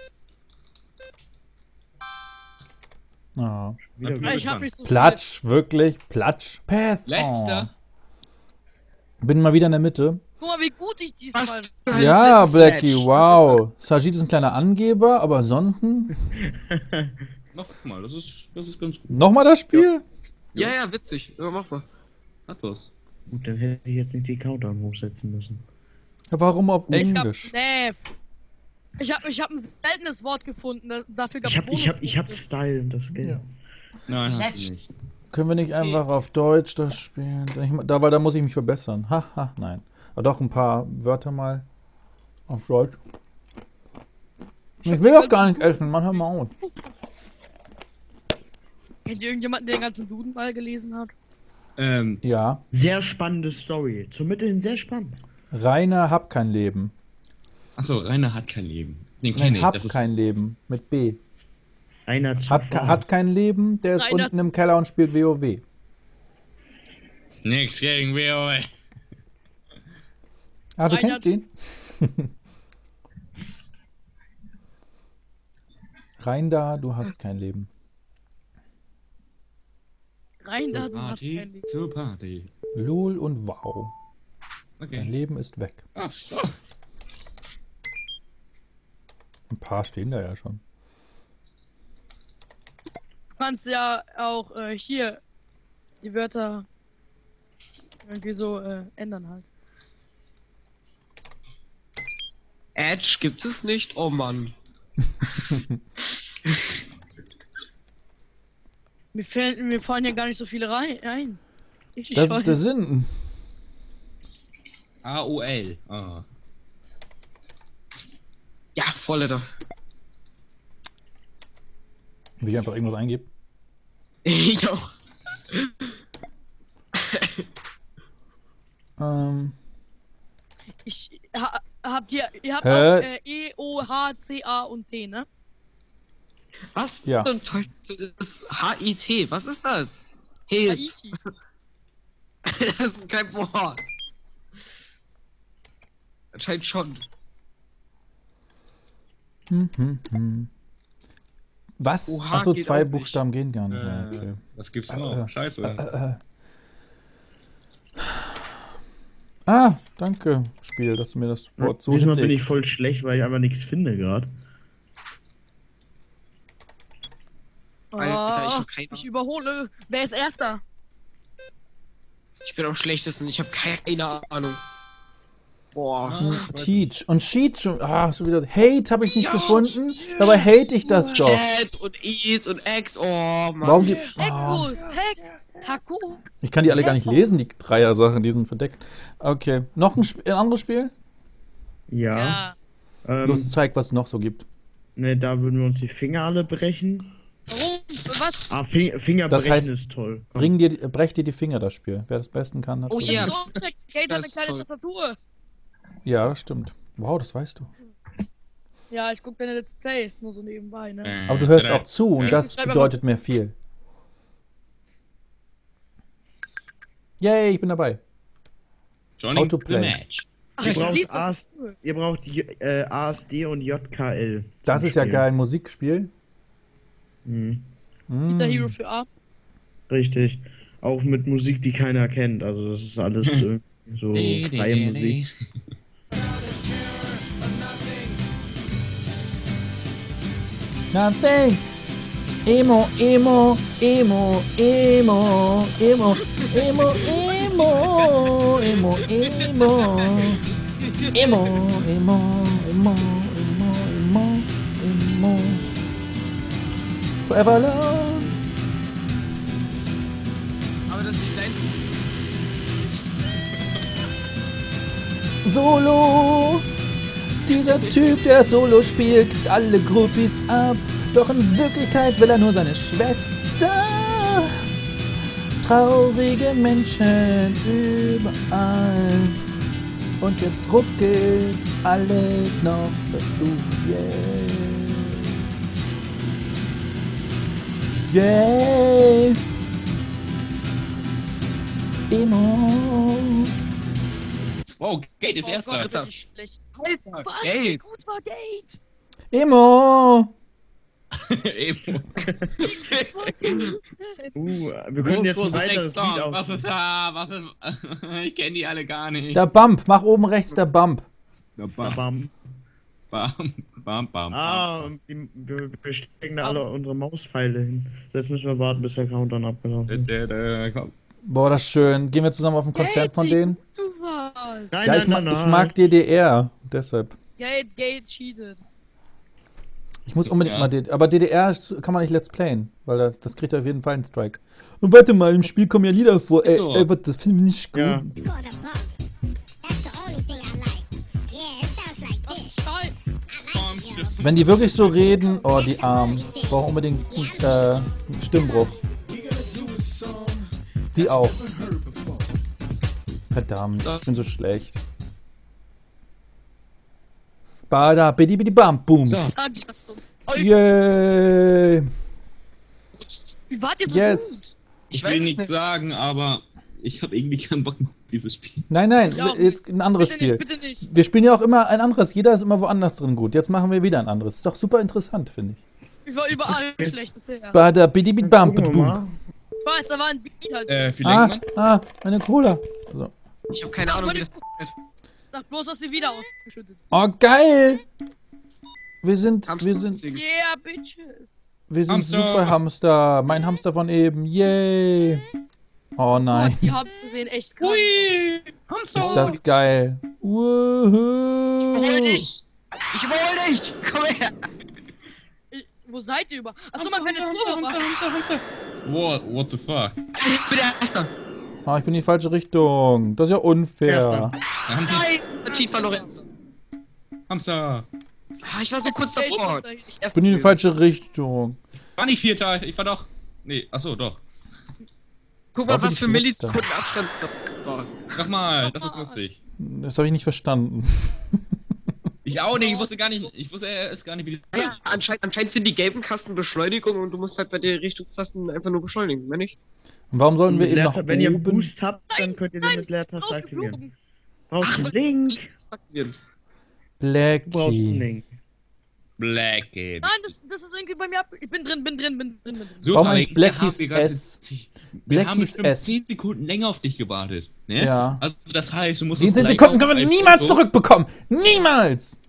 Ah. Wieder Ich hab mich so Platsch, wirklich? Platsch? Path. Letzter. Oh. Bin mal wieder in der Mitte. Guck mal, wie gut ich diesmal. Was? für ein Ja, letztes Blackie, Match. wow. Sajid ist ein kleiner Angeber, aber ansonsten. Nochmal, das ist ganz gut. Nochmal das Spiel? Ja, ja, witzig. Ja, mach mal. Hat was. Gut, dann hätte ich jetzt nicht die Countdown hochsetzen müssen. Warum auf Es gab. Englisch? Nee. Ich hab ein seltenes Wort gefunden. Dafür gab Ich hab Style und das Geld. Ja. Nein, hast du nicht. Können wir nicht einfach auf Deutsch das spielen? Weil da muss ich mich verbessern. Haha, nein. Aber doch ein paar Wörter mal auf Deutsch. Ich will auch gar nicht essen, Mann, hör mal auf. Kennt ihr irgendjemanden, der den ganzen Duden mal gelesen hat? Ja. Sehr spannende Story. Zum Mitteln sehr spannend. Rainer hab kein Leben. Achso, Rainer hat kein Leben. Den kenn Nein, ich. hab Das ist kein Leben. Mit B. Einer zu Hat kein Leben, der ist Rainer unten im Keller und spielt WoW. Nix gegen WoW. Ah, du Rainer kennst den? Rein da, du hast kein Leben. Rein da, du hast kein Party Leben. zur Party. LOL und wow. Dein Okay. Leben ist weg. Ah, so. Ein paar stehen da ja schon. Du kannst ja auch hier die Wörter irgendwie so ändern halt. Edge gibt es nicht? Oh Mann. Mir fallen hier gar nicht so viele ein. Richtig Das ist der scheiße. Sinn. AOL. Ah. Ja, Vollletter. Wie ich einfach irgendwas eingebe. Ich auch. Ihr habt Hä? auch E, O, H, C, A und T, ne? Was Ja. zum Teufel ist HIT? Was ist das? Hils. Haiti. Das ist kein Wort. Anscheinend schon. Was? Oha, Achso, geht 2 auch nicht. Buchstaben gehen gar nicht. Ja, okay. Was gibt's noch? Scheiße. Ah, danke, Spiel, dass du mir das Wort so Diesmal bin ich hinlegst. voll schlecht, weil ich einfach nichts finde gerade. Alter, ich hab keine Ich überhole. Wer ist Erster? Ich bin am schlechtesten, ich habe keine Ahnung. Boah. Teach. Und Cheat schon. Ah, schon wieder. Hate habe ich nicht gefunden. Dabei hate ich das doch. Chat und Eat und X, oh Mann. Warum gibt. Echo, Taku. Ich kann die alle gar nicht lesen, die Dreier-Sachen, die sind verdeckt. Okay. Noch ein anderes Spiel? Ja. Los, zeig, was es noch so gibt. Ne, da würden wir uns die Finger alle brechen. Warum? Was? Ah, Finger Das brechen heißt, ist toll. Brech dir die Finger, das Spiel. Wer das besten kann, hat Oh gewonnen. ja. So, Geld hat eine Das ist kleine toll. Tastatur. Ja, das stimmt. Wow, das weißt du. Ja, ich guck deine Let's Plays, nur so nebenbei, ne? Aber du hörst auch zu und das Schreib mal bedeutet mir viel. Yay, ich bin dabei. Johnny How to the play. Match. Ach, Ihr du braucht, siehst, das ist cool. ihr braucht ASD und JKL. Das zum ist ja Spielen. geil, ein Musikspiel. Mhm. Guitar Hero für A. Richtig. Auch mit Musik, die keiner kennt. Also das ist alles so freie Musik. Nothing. Emo, emo, emo, emo, emo, emo, emo, emo, emo, emo, emo, emo, emo, emo. Forever love. Aber das ist sein Solo. Dieser Typ, der Solo spielt, kriegt alle Groupies ab. Doch in Wirklichkeit will er nur seine Schwester. Traurige Menschen überall. Und jetzt ruckelt alles noch dazu. Yeah. Yeah. Emo. Wow, Gate ist Oh erster. Gott, Dritter. bin ich schlecht. Alter, Was? Wie Geld. gut war Gate? Emo. Emo. Wir können jetzt ein weiteres Lied Was auf. ist da? Was ist... Ich kenne die alle gar nicht. Der Bump. Mach oben rechts der Bump. Bam, Bam. bam, bam, bam. Ah, wir stecken da alle unsere Mauspfeile hin. Jetzt müssen wir warten, bis der Countdown abgelaufen ist. Komm. Boah, das ist schön. Gehen wir zusammen auf ein Konzert von denen? Du warst. Nein, Ja, ich mag DDR. Deshalb. Gate cheated. Ich muss unbedingt Ja. mal DDR. Aber DDR kann man nicht Let's Playen, weil das kriegt auf jeden Fall einen Strike. Und warte mal, im Spiel kommen ja Lieder vor. Genau. Das finde ich nicht gut. Ja. For the bump. That's the only thing I like. Yeah, it sounds like Was this. Scheiß. I like it. Wenn die wirklich so reden, oh, die Armen. Brauchen unbedingt einen Stimmbruch. Die auch. Verdammt, ich bin so schlecht. Bada, bidi, bidi, bam, boom. So. Sag das so. Yay. Wie wart ihr so Yes. gut? Ich will nichts sagen, aber ich habe irgendwie keinen Bock mehr auf dieses Spiel. Nein, nein, Ich auch jetzt ein anderes Bitte Spiel. nicht, bitte nicht. Wir spielen ja auch immer ein anderes. Jeder ist immer woanders drin gut. Jetzt machen wir wieder ein anderes. Ist doch super interessant, finde ich. Ich war überall schlecht bisher. Bada, bidi, bidi, bam, Gucken wir boom. mal. Ich weiß, da war ein Beat halt. Wie lange man? Eine Cola. So. Ich habe keine Ahnung, wie das Sag bloß, dass sie wieder ausgeschüttet. Oh, geil. Wir sind Hamster. Yeah, bitches. Hamster. super Hamster. Mein Hamster von eben. Yay. Oh nein. Gott, die Hamster sehen echt krank. Hui! Hamster! Ist das geil. Wuhu. Ich will dich! Ich will dich! Komm her! Wo seid ihr über? Achso, man kann eine Tour machen. What the fuck? Ich bin der Erste! Ah, ich bin in die falsche Richtung. Das ist ja unfair. Erster. Nein! Der Cheat war noch Erster. Hamster! Ah, ich war so kurz davor. Ich bin in die falsche Richtung. War nicht Vierter, ich war doch... Nee, achso, doch. Guck War mal, was ich für Letzter? Millisekunden Abstand das war. Sag mal, das ist lustig. Das habe ich nicht verstanden. Ich auch nicht, ich wusste erst gar nicht, wie das Ja, anscheinend sind die gelben Kasten Beschleunigung und du musst halt bei den Richtungstasten einfach nur beschleunigen, wenn nicht? Und warum sollten wir eben nach Wenn ihr einen oben? Boost habt, dann könnt ihr den mit Leertaste aktivieren. Rausgeflogen. Brauchst einen Link. Was sagt ihr denn? Du brauchst einen Blackie. Link. Blackie. Nein, das ist irgendwie bei mir ab. Ich bin drin. So, Warum aber eigentlich wir Blackies haben die ganze S? Zeit- Wir Blackies haben bestimmt S. 10 Sekunden länger auf dich gewartet. Ne? Ja. Also das heißt, du musst... Die 10 Sekunden können wir niemals zurückbekommen. Niemals!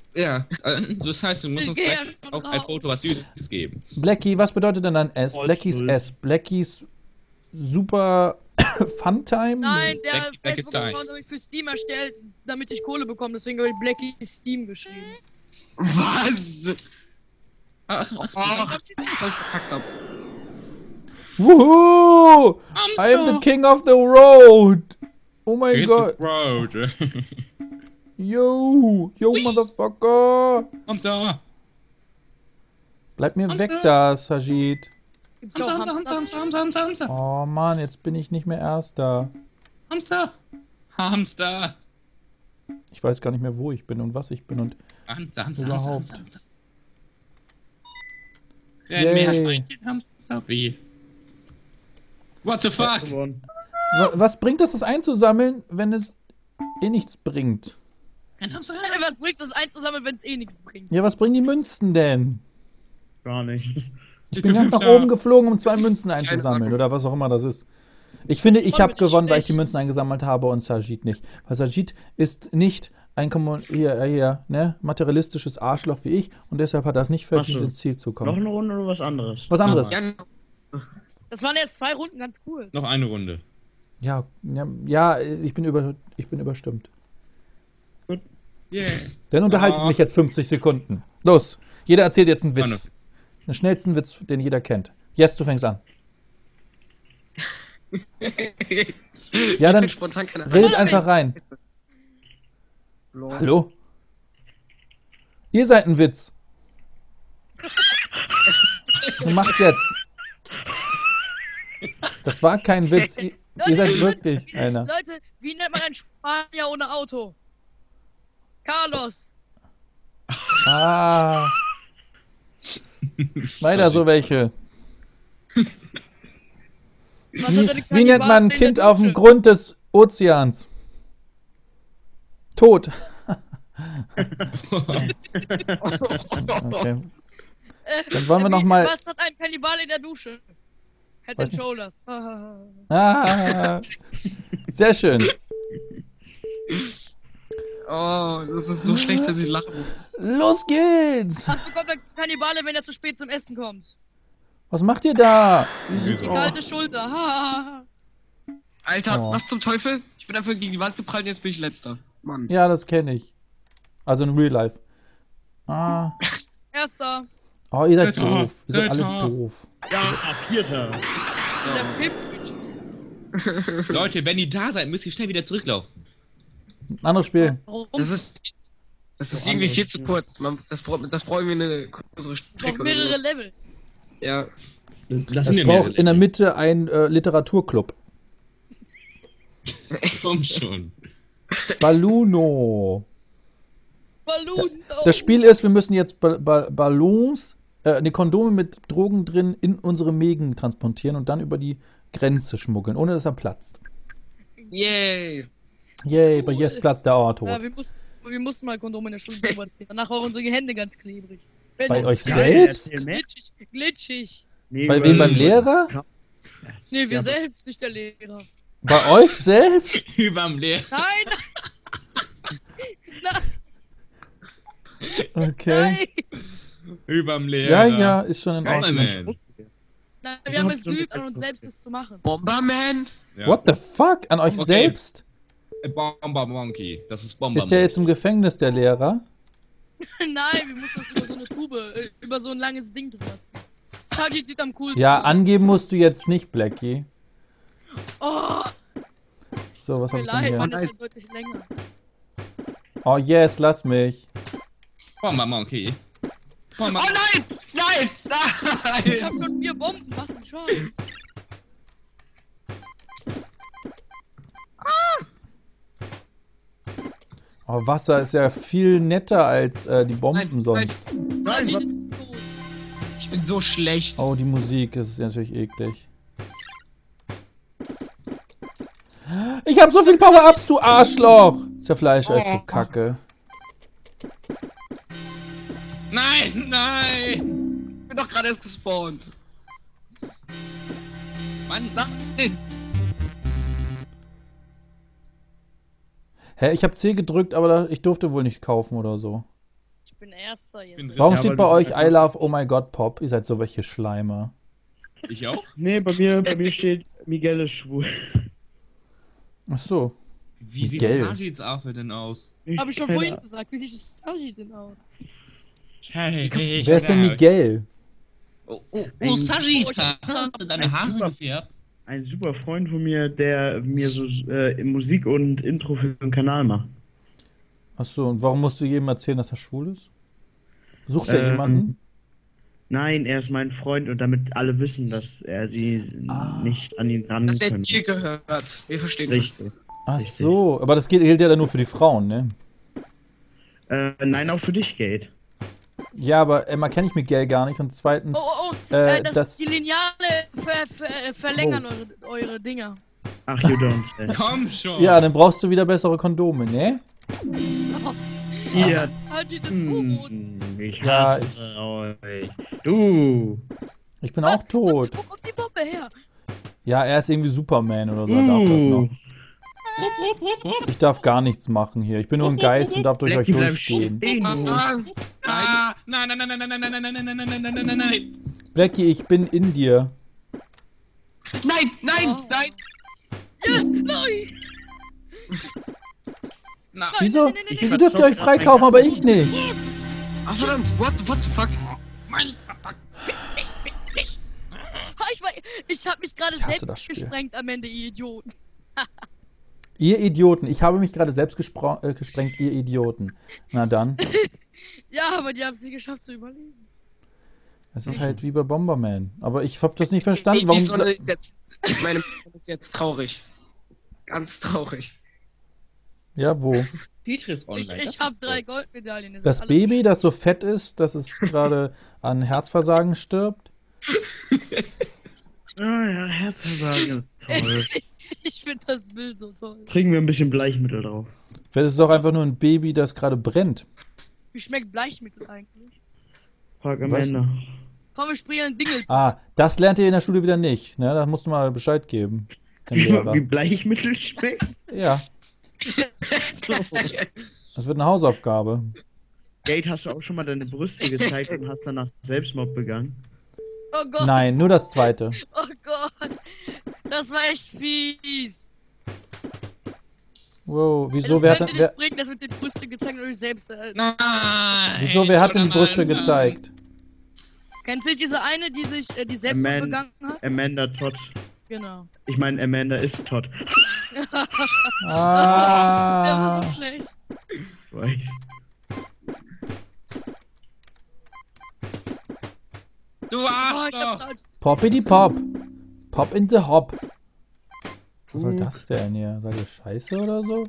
Ja, das heißt, du musst Ich uns geh ja gleich schon auch ein raus. Foto was Süßes geben. Blackie, was bedeutet denn dann S? Blackies S. Blackies Super Funtime? Nein, der Black- Black is Facebook-Account habe ich für Steam erstellt, damit ich Kohle bekomme. Deswegen habe ich Blackie Steam geschrieben. Was? Ach, Ach, ich verkackt hab. Woohoo! I'm the king of the road! Oh mein Hit Gott! the road. Yo! Yo, Motherfucker! Und so. Bleib mir weg Hamster. da, Sajid. Gibt's auch Hamster? Hamster. Oh Mann, jetzt bin ich nicht mehr Erster. Hamster. Hamster. Ich weiß gar nicht mehr, wo ich bin und was ich bin und Hamster, Hamster, Überhaupt. Hamster. Renn mehr Yay. Schweinchen, Hamster, wie? What the fuck? Gewonnen. Was bringt es, das einzusammeln, wenn es eh nichts bringt? Ein Hamster. Was bringt es einzusammeln, wenn es eh nichts bringt? Ja, was bringen die Münzen denn? Gar nicht. Ich bin ganz nach oben geflogen, um 2 Münzen einzusammeln oder was auch immer das ist. Ich finde, ich Voll habe bin ich gewonnen, weil ich die schlecht. Münzen eingesammelt habe und Sajid nicht. Weil Sajid ist nicht ein materialistisches Arschloch wie ich und deshalb hat er es nicht verdient, Ach so. ins Ziel zu Noch kommen. eine Runde oder was anderes? Was anderes. Ja, Das waren erst 2 Runden, ganz cool. Noch eine Runde. Ja, ich bin überstimmt. Yeah. Dann unterhaltet mich jetzt 50 Sekunden. Los, jeder erzählt jetzt einen Mann. Witz. Den schnellsten Witz, den jeder kennt. Yes, du fängst an. Ja, dann spontan keine redet Hallo, einfach Witz. rein. Lol. Hallo? Ihr seid ein Witz. Macht jetzt. Das war kein Witz. Ihr seid wirklich einer. Leute, wie nennt man einen Spanier ohne Auto? Carlos. Ah. Weiter so welche. Was hat denn Wie nennt man ein in der Kind auf dem Dusche? Grund des Ozeans? Tot. Okay. Dann wollen wir noch mal. Was hat ein Kannibal in der Dusche? Head Weiß and nicht. Shoulders. Ah, sehr schön. Oh, das ist so schlecht, dass ich lachen muss. Los geht's. Was bekommt ein Kannibale, wenn er zu spät zum Essen kommt? Was macht ihr da? Die kalte Schulter. Alter, Oh. was zum Teufel? Ich bin einfach gegen die Wand geprallt, jetzt bin ich letzter. Mann. Ja, das kenne ich. Also in Real Life. Ah. Erster. Oh, ihr seid Dritter. doof. Ihr seid alle Dritter. doof. Ja, Vierter. Der Pip. Leute, wenn ihr da seid, müsst ihr schnell wieder zurücklaufen. Ein anderes Spiel. Warum? Das ist irgendwie viel zu kurz. Das brauchen wir eine größere Noch Strecke oder mehrere sowas. Level. Ja. Das Es braucht in der Mitte einen Literaturclub. Komm schon. Balluno. Balloon. Das Spiel ist, wir müssen jetzt Ballons, Kondome mit Drogen drin in unsere Mägen transportieren und dann über die Grenze schmuggeln, ohne dass er platzt. Yay. Yay, bei Yes platzt der Auer tot. Ja, wir mussten mal Kondome in der Schule drüber ziehen. Danach waren unsere Hände ganz klebrig. Bei euch Geil, selbst? erzähl mehr. Glitschig. Nee, Bei über- wem, beim Lehrer? Nee, wir Ja, selbst, nicht der Lehrer. Bei euch selbst? Überm Lehrer. Nein, Okay. nein. Überm Lehrer. Ja, ist schon in Geil, Ordnung. man. Nein, wir haben es geübt, an uns selbst es zu machen. Bomberman? Ja. What the fuck? An euch Okay. selbst? Bomber Monkey. Das ist Bomber Ist der jetzt im Gefängnis, der Lehrer? Nein, wir mussten das über so eine Tube, über so ein langes Ding drüber ziehen. Sajid sieht am coolsten Ja, aus. angeben musst du jetzt nicht, Blackie. Oh, So, was hab mir ich denn leid, hier? Mann, das Nice. ist deutlich länger. Oh yes, lass mich. Bomber Monkey. Bomber Oh nein! Nein! Ich Nein! hab schon 4 Bomben, was ein Scheiß. Oh, Wasser ist ja viel netter als die Bomben Nein, sonst. Sajid was? ist tot. Ich bin so schlecht. Oh, die Musik, das ist natürlich eklig. Ich hab so viel Power-Ups, du Arschloch! Ist ja Fleisch, ist so kacke. Nein, nein! Ich bin doch gerade erst gespawnt. Mann, Nein! Hä, ich hab C gedrückt, aber ich durfte wohl nicht kaufen oder so. bin Erster jetzt. Bin Warum Ja, steht weil bei du- euch I love Oh my God Pop? Ihr seid so welche Schleimer. Ich auch? Nee, bei mir steht Miguel ist schwul. Ach so. Wie sieht Miguel. Sajids Affe denn aus? Hab ich schon Keine vorhin gesagt. Wie sieht Staji denn aus? Hey, Wer ist denn Miguel? Oh, Sajid, Oh, ich hab- hast du deine Haare gefärbt? Ein super Freund von mir, der mir so Musik und Intro für den Kanal macht. Ach so, und warum musst du jedem erzählen, dass er schwul ist? Sucht er jemanden? Nein, er ist mein Freund und damit alle wissen, dass er sie nicht an ihn ran Dass er können. dir gehört. Wir verstehen schon. Richtig. Ach richtig. so, aber das gilt ja dann nur für die Frauen, ne? Nein, auch für dich, Gate. Ja, aber einmal kenne ich Miguel gar nicht und zweitens, Oh, das- die Lineale verlängern eure Dinger. Ach, you don't say. Komm schon! ja, dann brauchst du wieder bessere Kondome, ne? Ihr. Staji ist tot. Ich Ja, hasse euch. Du. Ich bin auch tot. Wo kommt die Bombe her? Ja, er ist irgendwie Superman oder so, er darf das noch. Ich darf gar nichts machen hier. Ich bin nur ein Geist und darf durch euch Blackie, bleib durchgehen. stehen, du. Ah, nein, nein, nein, nein, nein, nein, nein, nein, nein, nein, nein, nein, nein. Blackie, ich bin in dir. Nein, nein, Oh. nein! Yes, nein! Na, Wieso? nein, nein, Wieso dürft ihr euch freikaufen, aber ich nicht? Ach verdammt, what the fuck? Ich hab mich gerade Ich hasse das selbst Spiel. gesprengt am Ende, ihr Idioten. Ihr Idioten. Ich habe mich gerade selbst gesprengt, ihr Idioten. Na dann. Ja, aber die haben es nicht geschafft zu überleben. Es ist halt wie bei Bomberman. Aber ich habe das nicht verstanden. Die Sonne Warum? ist jetzt, meine Mutter ist jetzt traurig. Ganz traurig. Ja, wo? Tetris Online. Ich hab 3 Goldmedaillen. ist Das alles Baby, das so fett ist, dass es gerade an Herzversagen stirbt? Ah ja, Herzversagen ist toll. Ich finde das Bild so toll. Kriegen wir ein bisschen Bleichmittel drauf. Vielleicht ist es doch einfach nur ein Baby, das gerade brennt. Wie schmeckt Bleichmittel eigentlich? Frag am Was? Ende. Komm, wir spielen Dingle. Ah, das lernt ihr in der Schule wieder nicht. Ne? Da musst du mal Bescheid geben. Dein Wie Lehrer. Bleichmittel schmeckt? Ja, So. das wird eine Hausaufgabe. Gate, hast du auch schon mal deine Brüste gezeigt und hast danach Selbstmord begangen? Oh Gott. Nein, nur das zweite. Oh Gott. Das war echt fies. Wow, wieso, Das wer könnt hat, ihr nicht wer, bringen, das mit den Brüsten gezeigt und euch selbst. Nein! wieso, wer hat denn Brüste gezeigt? Kennt ihr diese eine, die sich die Selbstmord Amen. begangen hat? Amanda Todd. Genau. Ich meine, Amanda ist Todd. Der war Ah, so schlecht. Weiß. Du Oh, ich Arschloch! hab's falsch. Poppity Pop. Pop in the Hop. Was soll das denn hier? Seid ihr scheiße oder so?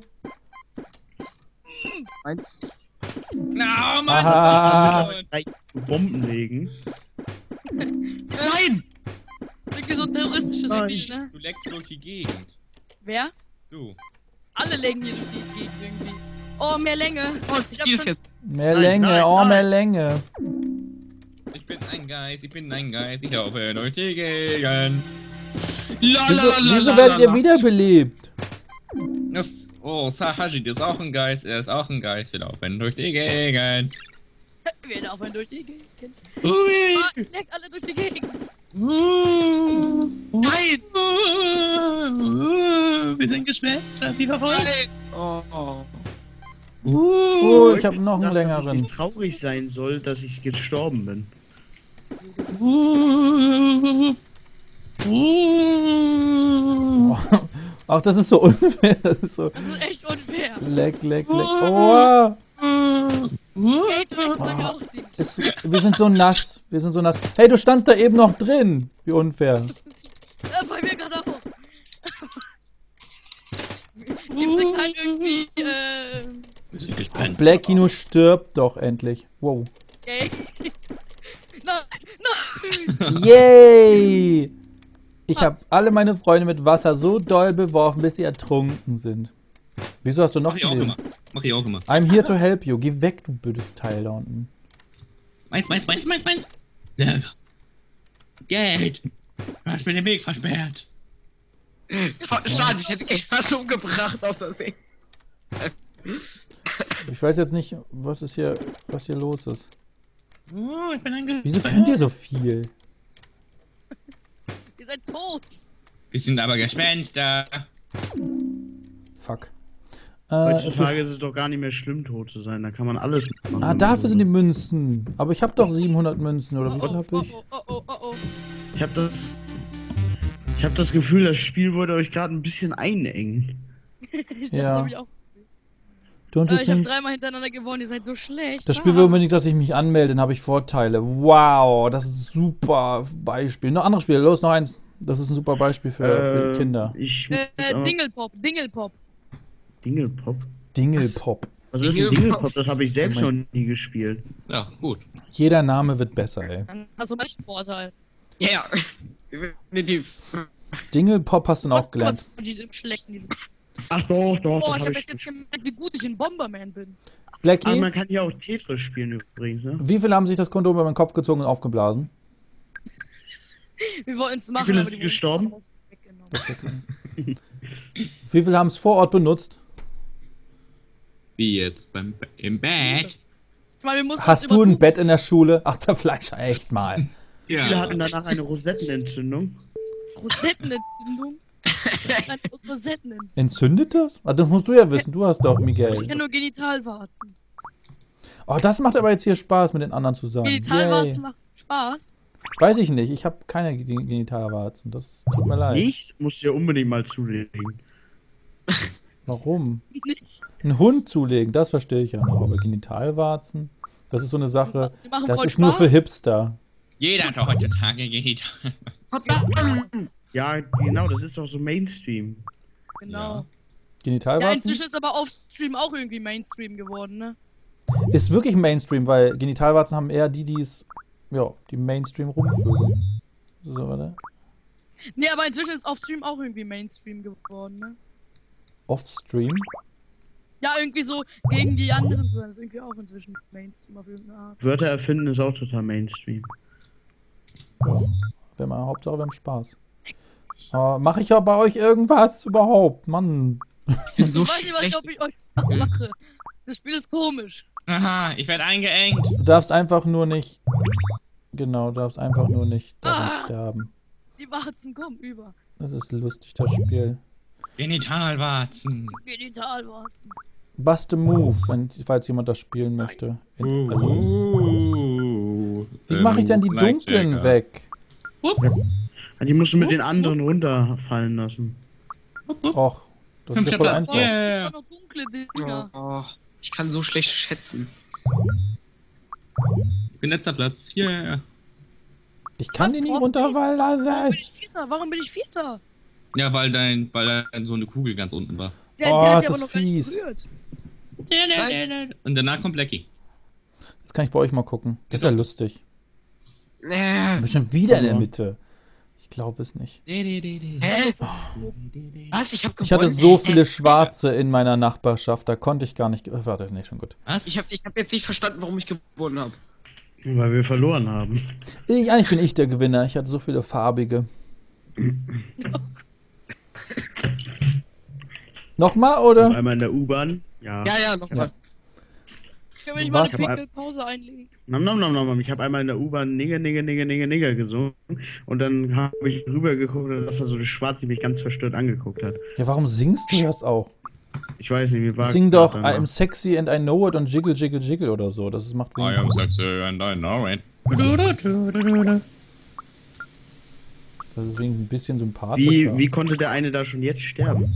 Eins. Na, Mann! Aha. Gleich Bomben legen. Nein! Irgendwie so ein terroristisches Nein. Spiel, ne? Du leckst durch die Gegend. Wer? Du. Alle legen hier durch die Gegend irgendwie. Oh, mehr Länge. Oh, Ich hab dieses schon- jetzt. Mehr Nein, Länge, nein, oh, nein. mehr Länge. Ich bin ein Geist, ich laufe durch die Gegend. Wieso werdet ihr wiederbelebt? Oh, Sajid ist auch ein Geist, er ist auch ein Geist, wir laufen durch die Gegend. Wir laufen durch die Gegend. Ui. Oh, leckt alle durch die Gegend. Nein! Wir sind Geschwister, wie verrückt. Nein! Oh. Oh, ich habe noch einen Dass ich längeren. nicht traurig sein soll, dass ich gestorben bin. Ach, das ist so unfair. Das ist so. Das ist echt unfair. Leck, leck, leck. Oh, Hey, du leckst bei mir auch ziemlich. wir sind so nass. Wir sind so nass. Hey, du standst da eben noch drin. Wie unfair. Bei mir gerade auch. Gibt's denn keinen irgendwie, Wir sind gespannt. Black Kino stirbt doch endlich. Wow. okay. Nein, nein. Yay! Ich habe alle meine Freunde mit Wasser so doll beworfen, bis sie ertrunken sind. Wieso hast du noch Mach ich auch ein immer. Leben? Mach ich auch immer. I'm here to help you. Geh weg, du blödes Teil da unten. Meins. Ja. Geld. Du hast mir den Weg versperrt. Schade, ich hätte gleich was umgebracht aus Versehen. Ich weiß jetzt nicht, was hier los ist. Oh, ich bin ein Wieso könnt ihr so viel? Ihr seid tot. Wir sind aber Gespenster. Fuck. Heutzutage ist es doch gar nicht mehr schlimm, tot zu sein. Da kann man alles machen. Ah, dafür sind die Münzen. Aber ich habe doch 700 Münzen, oder wie viel hab ich? Oh. Ich hab das Gefühl, das Spiel wollte euch gerade ein bisschen einengen. Das Ja. habe ich auch gesehen. Don't you Ich habe think? 3-mal hintereinander gewonnen, ihr seid so schlecht. Das Spiel will unbedingt, dass ich mich anmelde, dann habe ich Vorteile. Wow, das ist ein super Beispiel. Noch andere Spiele, los, noch eins. Das ist ein super Beispiel für Kinder. Dingelpop. Dingelpop? Dingelpop. Was ist ein Dingelpop? Dingelpop? Das habe ich selbst noch nie gespielt. Ja, gut. Jeder Name wird besser, ey. Dann hast du mal nicht einen Vorteil. Ja, definitiv. Dingelpop hast du dann auch gelernt. Was ist schlecht in diesem. Ach doch, Oh, das ich hab habe jetzt gemerkt, wie gut ich in Bomberman bin. Aber Blackie, man kann hier auch Tetris spielen übrigens, ne? wie viele haben sich das Konto über meinen Kopf gezogen und aufgeblasen? Wir wollten es machen, viele aber sind die wurden gestorben? uns weggenommen. Wie viele haben es vor Ort benutzt? Wie jetzt? Im Bett? Ich meine, wir mussten Hast das du ein überprüfen. Bett in der Schule? Ach, Zerfleischer, echt mal. Viele Ja. hatten danach eine Rosettenentzündung. Rosettenentzündung? Das ist eine Rosettenentzündung. Entzündet das? Ah, das musst du ja wissen, du hast doch Ich Miguel. kenne nur Genitalwarzen. Oh, das macht aber jetzt hier Spaß, mit den anderen zusammen. Genitalwarzen machen Spaß. Weiß ich nicht, ich habe keine Genitalwarzen, das tut mir leid. Ich muss dir unbedingt mal zulegen. Warum? Nicht. Einen Hund zulegen, das verstehe ich ja noch, aber Genitalwarzen, das ist so eine Sache, Die machen das voll ist nur für Spaß. Hipster. Jeder hat doch heutzutage Genital. Verdammt! Ja, genau, das ist doch so Mainstream. Genau. Ja. Ja, Genitalwarzen inzwischen ist aber Offstream auch irgendwie Mainstream geworden, ne? ist wirklich Mainstream, weil Genitalwarzen haben eher die es, ja, die Mainstream rumvögeln. So, warte. Nee, aber inzwischen ist Offstream auch irgendwie Mainstream geworden, ne? Offstream? Ja, irgendwie so gegen die anderen zu sein, ist irgendwie auch inzwischen Mainstream auf irgendeine Art. Wörter erfinden ist auch total Mainstream. Ja, wenn man, Hauptsache wir haben Spaß. Mache ich ja bei euch irgendwas überhaupt? Mann. Ich bin so Ich weiß nicht, schlecht. ob ich euch was mache. Das Spiel ist komisch. Aha, ich werde eingeengt. Du darfst einfach nur nicht. Genau, du darfst einfach nur nicht daran Ah. sterben. Die Warzen kommen über. Das ist lustig, das Spiel. Genitalwarzen. Genitalwarzen. Bust a Move, falls jemand das spielen möchte. Wie mache ich denn die dunklen weg? Ja, die musst du mit den anderen runterfallen lassen. Och, das ist ja voll einfach. Oh, Yeah. es gibt auch noch dunkle Dinger. Oh, ich kann so schlecht schätzen. Ich bin letzter Platz. Yeah. Ich kann die nicht runterfallen Warum lassen. bin ich Vierter? Warum bin ich Vierter? Ja, weil da so eine Kugel ganz unten war. Der, Oh, der hat das ja aber ist noch gar nicht fies. berührt. Und danach kommt Blackie. Das kann ich bei euch mal gucken. Das ist ja lustig. Bestimmt wieder in der Mitte. Ich glaube es nicht. Hä? Was? Ich hab gewonnen? Ich hatte so viele Schwarze in meiner Nachbarschaft, da konnte ich gar nicht. Warte, nee, schon gut. Was? Ich hab jetzt nicht verstanden, warum ich gewonnen habe. Weil wir verloren haben. Eigentlich bin ich der Gewinner. Ich hatte so viele farbige. Nochmal, oder? Einmal in der U-Bahn. Ja. Ja, nochmal. Können wir nicht mal Was? eine Pinkelpause einlegen? Nom, nom, nom, nom. Ich habe einmal in der U-Bahn Nigger gesungen und dann habe ich rüber geguckt und das war so eine Schwarze, die mich ganz verstört angeguckt hat. Ja, warum singst du das auch? Ich weiß nicht, wie war Sing doch einmal. I'm sexy and I know it und jiggle, jiggle, jiggle oder so. Das macht I wenig am Sinn. sexy and I know it. Das ist wegen ein bisschen sympathischer. Wie konnte der eine da schon jetzt sterben?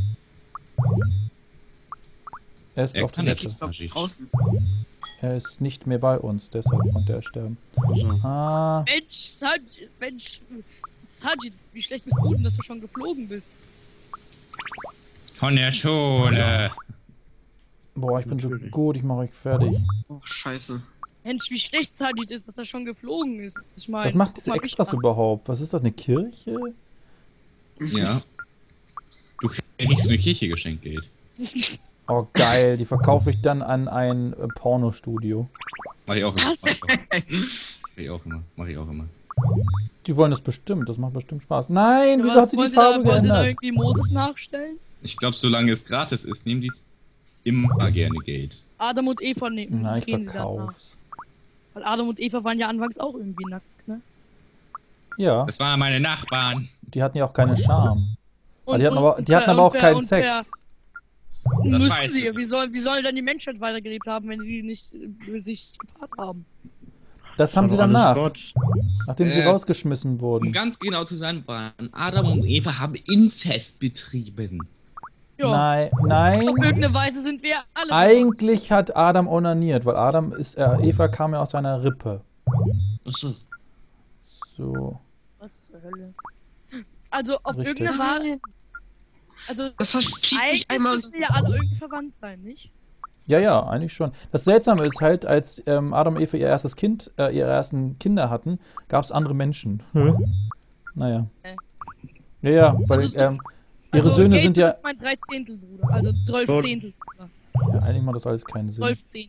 Er ist Er auf kann Toilette. jetzt- Ist doch draußen. Er ist nicht mehr bei uns, deshalb konnte er sterben. Also, Ah, Mensch, Sajid, wie schlecht bist du denn, dass du schon geflogen bist? Von der Schule. boah, ich bin so Natürlich. gut, ich mache euch fertig. Oh, scheiße. Mensch, wie schlecht Sajid ist, dass er schon geflogen ist. Ich meine, Was macht guck diese mal mich Extras an. überhaupt? Was ist das, eine Kirche? Ja. Du kriegst eine Kirche geschenkt, Geld. Oh, geil, die verkaufe ich dann an ein Pornostudio. Mach ich auch immer. Was? Mach ich auch immer. Die wollen das bestimmt, das macht bestimmt Spaß. Nein, wieso Was hat sie die wollen sie da, Farbe wollen sie da geändert? irgendwie Moses nachstellen? Ich glaube, solange es gratis ist, nehmen die immer gerne Geld. Adam und Eva nehmen. Nein, ich drehen sie danach. verkauf's. Weil Adam und Eva waren ja anfangs auch irgendwie nackt, ne? Ja, Das waren meine Nachbarn. die hatten ja auch keine Scham. Aber die hatten aber auch unfair, keinen unfair. Sex. Müssen weiß sie. ich. Wie soll dann die Menschheit weitergelebt haben, wenn sie nicht sich gepaart haben? Das haben sie Aber alles danach, Gott. nachdem sie Äh, rausgeschmissen Um wurden. ganz genau zu sein, waren Adam und Eva haben Inzest betrieben. Ja. Nein, Auf nein. irgendeine Weise sind wir alle. Eigentlich hat Adam onaniert, weil Eva kam ja aus seiner Rippe. Achso. So. Was zur Hölle? Also auf Richtig. irgendeine Weise. Also Das verschiebt sich eigentlich einmal. müssen wir ja alle irgendwie verwandt sein, nicht? Ja, eigentlich schon. Das Seltsame ist halt, als Adam und Eva ihre ersten Kinder hatten, gab es andere Menschen. Naja. Ja, weil Also das- ihre Söhne Gaten sind ja... ist mein 13. Bruder, also 12 Gott. Zehntel. Bruder. Ja, eigentlich macht das alles keinen Sinn. 12 Zehntel.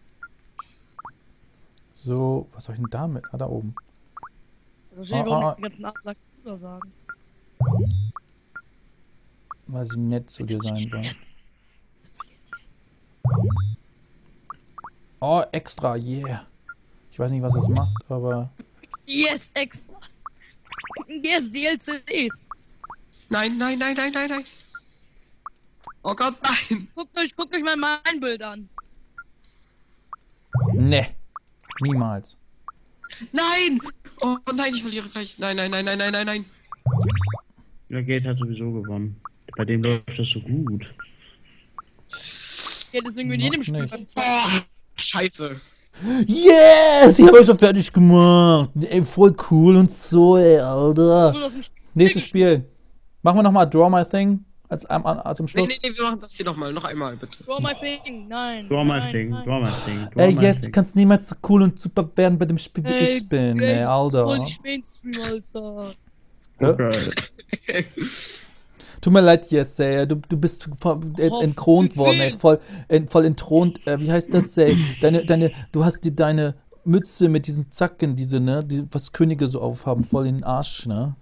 So, was soll ich denn damit? Ah, da oben. Also steht, warum den ganzen Abschlags Bruder sagen. Weil sie nett zu dir sein wollen. Yes. Yes. Oh, extra, yeah. Ich weiß nicht, was das macht, aber... Yes, Extras. Yes, DLCs. Nein. Oh Gott, nein. Guckt euch mal mein Bild an. Ne. Niemals. Nein! Oh nein, ich verliere gleich. Nein. Der Gate hat sowieso gewonnen. Bei dem läuft das so gut. Ja, das irgendwie in Noch jedem Spiel. nicht. Beim zweiten. Oh, scheiße. Yes! Ich habe euch so fertig gemacht. Ey, voll cool und so, ey, Alter. So aus dem Spiel Nächstes Spiel. Machen wir nochmal Draw My Thing als zum Schluss. Nee, wir machen das hier nochmal. Noch einmal, bitte. Draw my thing. Nein. Draw my nein, thing, nein. draw my thing. Ey, yes, du kannst niemals so cool und super werden bei dem Spiel, wie ich bin, ey, Alter. Voll Mainstream, Alter. Okay. Tut mir leid, yes, ey, du bist entthront worden, ey, voll entthront, wie heißt das, ey, du hast dir deine Mütze mit diesen Zacken, was Könige so aufhaben, voll in den Arsch, ne?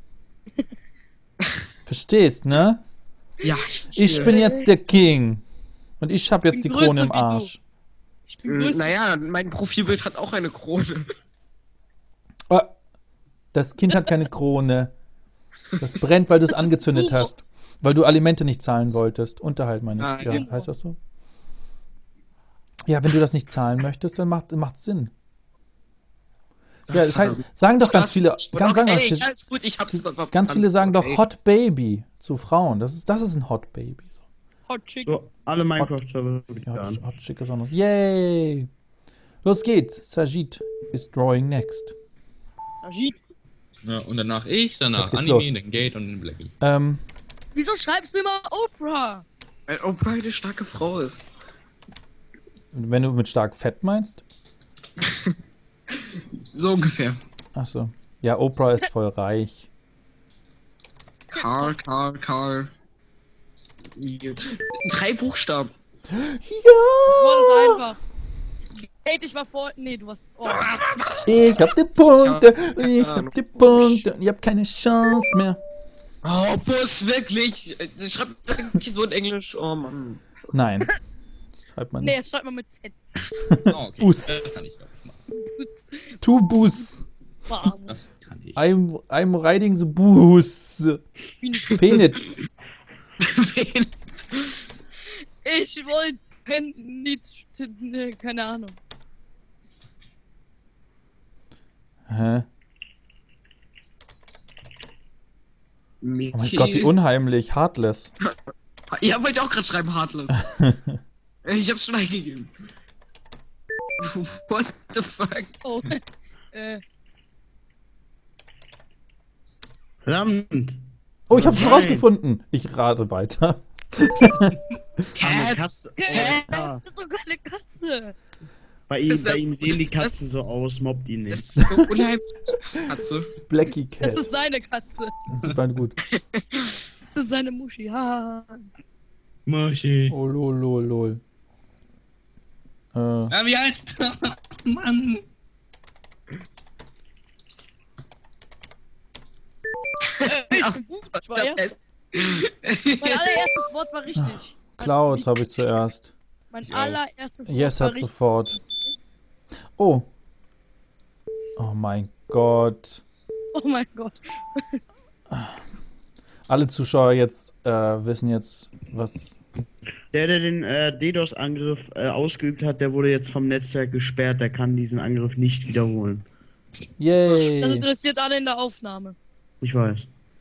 Verstehst, ne? Ja, Ich bin jetzt der King. Und ich hab jetzt die bin Krone größer im wie du. Arsch. Ich bin größer. Naja, mein Profilbild hat auch eine Krone. Ah, das Kind hat keine Krone. Das brennt, weil du es Das ist angezündet Humor. hast. Weil du Alimente nicht zahlen wolltest. Unterhalt, meine Ah, ich. Ja, Humor. heißt das so? Ja, wenn du das nicht zahlen möchtest, dann macht Sinn. Ja, das heißt, sagen doch ganz viele, Okay, ja, ist gut, ich hab's. ganz viele sagen doch Okay. Hot Baby zu Frauen. Das ist ein Hot Baby. Hot Chick. So, alle Minecraft-Server Ja, an. Hot Chick ist anders. Yay! Los geht's. Sajid is drawing next. Sajid. Ja, und danach ich, danach Jetzt geht's Anime, los. dann Gate und dann Blackie. Wieso schreibst du immer Oprah? Weil Oprah eine starke Frau ist. Wenn du mit stark fett meinst? So ungefähr. Achso. Ja, Oprah ist voll reich. Karl. 3 Buchstaben. Das Wort ist einfach. Hey, ich war vor. Nee, du warst. Oh, Ich hab die Punkte, ich hab die Punkte und ich hab keine Chance mehr. Oh, Bus, wirklich. Schreibt wirklich so in Englisch. Oh Mann. Nein. Schreibt man nee, nicht. jetzt schreib mal mit Z. Oh, okay. Bus. Das kann ich, glaub ich, machen. Two Bus. Was? Das kann ich. I'm riding the bus. Penis. Ich wollte nicht. Nee, keine Ahnung. Hä? Oh mein Gott, wie unheimlich. Heartless. Ihr wollt auch gerade schreiben, Heartless. Ich hab's schon eingegeben. What the fuck? Oh. Verdammt! Oh, ich hab's schon Nein. rausgefunden. Ich rate weiter. Arme Cats. Katze. Das ist doch keine Katze. Bei ihm sehen die Katzen so aus, mobbt ihn Das nicht. ist so unheimlich. Katze. Blacky Cat. Das ist seine Katze. Super gut. Das ist seine Muschi. Ha. Moshi. Oh, lol. Ja, wie heißt der? Mann. Ich bin gut. Ich war erst. Mein allererstes Wort war richtig. Klaus habe ich zuerst. Mein Ja. allererstes Wort Yes war hat richtig sofort. Yes. Oh. Oh mein Gott. Oh mein Gott. Alle Zuschauer jetzt wissen jetzt, was. Der den DDoS-Angriff ausgeübt hat, der wurde jetzt vom Netzwerk gesperrt. Der kann diesen Angriff nicht wiederholen. Das Yay. interessiert alle in der Aufnahme. Ich weiß.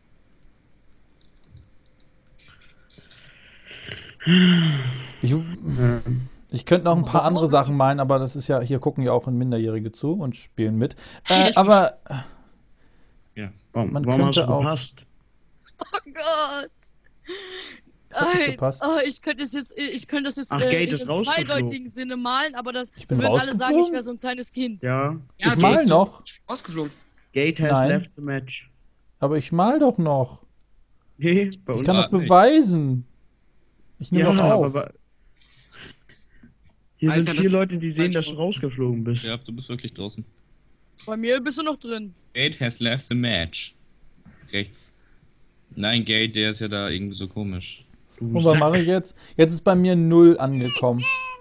Ich, ich könnte noch ein paar andere Sachen meinen, aber das ist ja, hier gucken ja auch Minderjährige zu und spielen mit. Aber Warum, Man warum hast du könnte auch- gepasst? Oh Gott. Hat nicht Nein. gepasst. Oh, ich könnte das jetzt Ach, Gate in ist einem rausgeflogen. zweideutigen Sinne malen, aber das Ich bin würden alle sagen, ich rausgeflogen? wäre so ein kleines Kind. Ja. Ja, Ich du mal bist noch. rausgeflogen. Gate has Nein. left the match. Aber ich mal doch noch. Nee, bei Ich uns. kann das nicht. beweisen. Ich nehme Ja, doch auf. aber hier Alter, sind 4 das- Leute, die sehen, dass du rausgeflogen bist. Ja, du bist wirklich draußen. Bei mir bist du noch drin. Gate has left the match. Rechts. Nein, Gate, der ist ja da irgendwie so komisch. Du Und was Sack. mache ich jetzt? Jetzt ist bei mir 0 angekommen.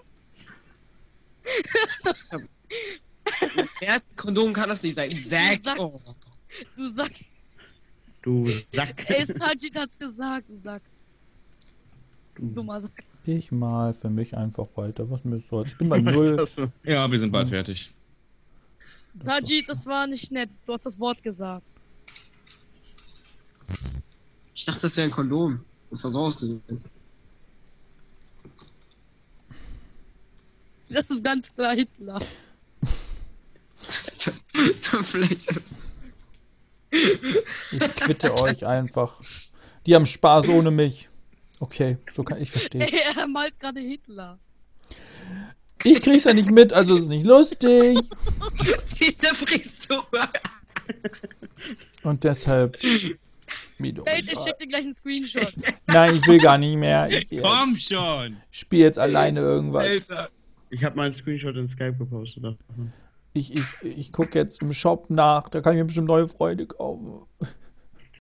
Wer hat Kondom kann das nicht sein? Zack. Sack. Oh. Du Sack. Du Sack. Ey, Sajid hat's gesagt, du Sack. Du Dummer Sack. Ich mal für mich einfach weiter. Was mir soll. Ich bin bei 0. Ja, wir sind bald fertig. Sajid, das war nicht nett. Du hast das Wort gesagt. Ich dachte, das wäre ein Kondom. Das hat so ausgesehen. Das ist ganz klar Hitler. Vielleicht ist. Ich quitte euch einfach. Die haben Spaß ohne mich. Okay, so kann ich verstehen. Ey, er malt gerade Hitler. Ich krieg's ja nicht mit, also ist nicht lustig. Diese Frisur. Und deshalb. Mido. Ey, ich schick dir gleich einen Screenshot. Nein, ich will gar nicht mehr. Ich Komm schon! spiel jetzt alleine irgendwas. Alter. Ich habe mal einen Screenshot in Skype gepostet. Davon. Ich gucke jetzt im Shop nach. Da kann ich mir bestimmt neue Freunde kaufen.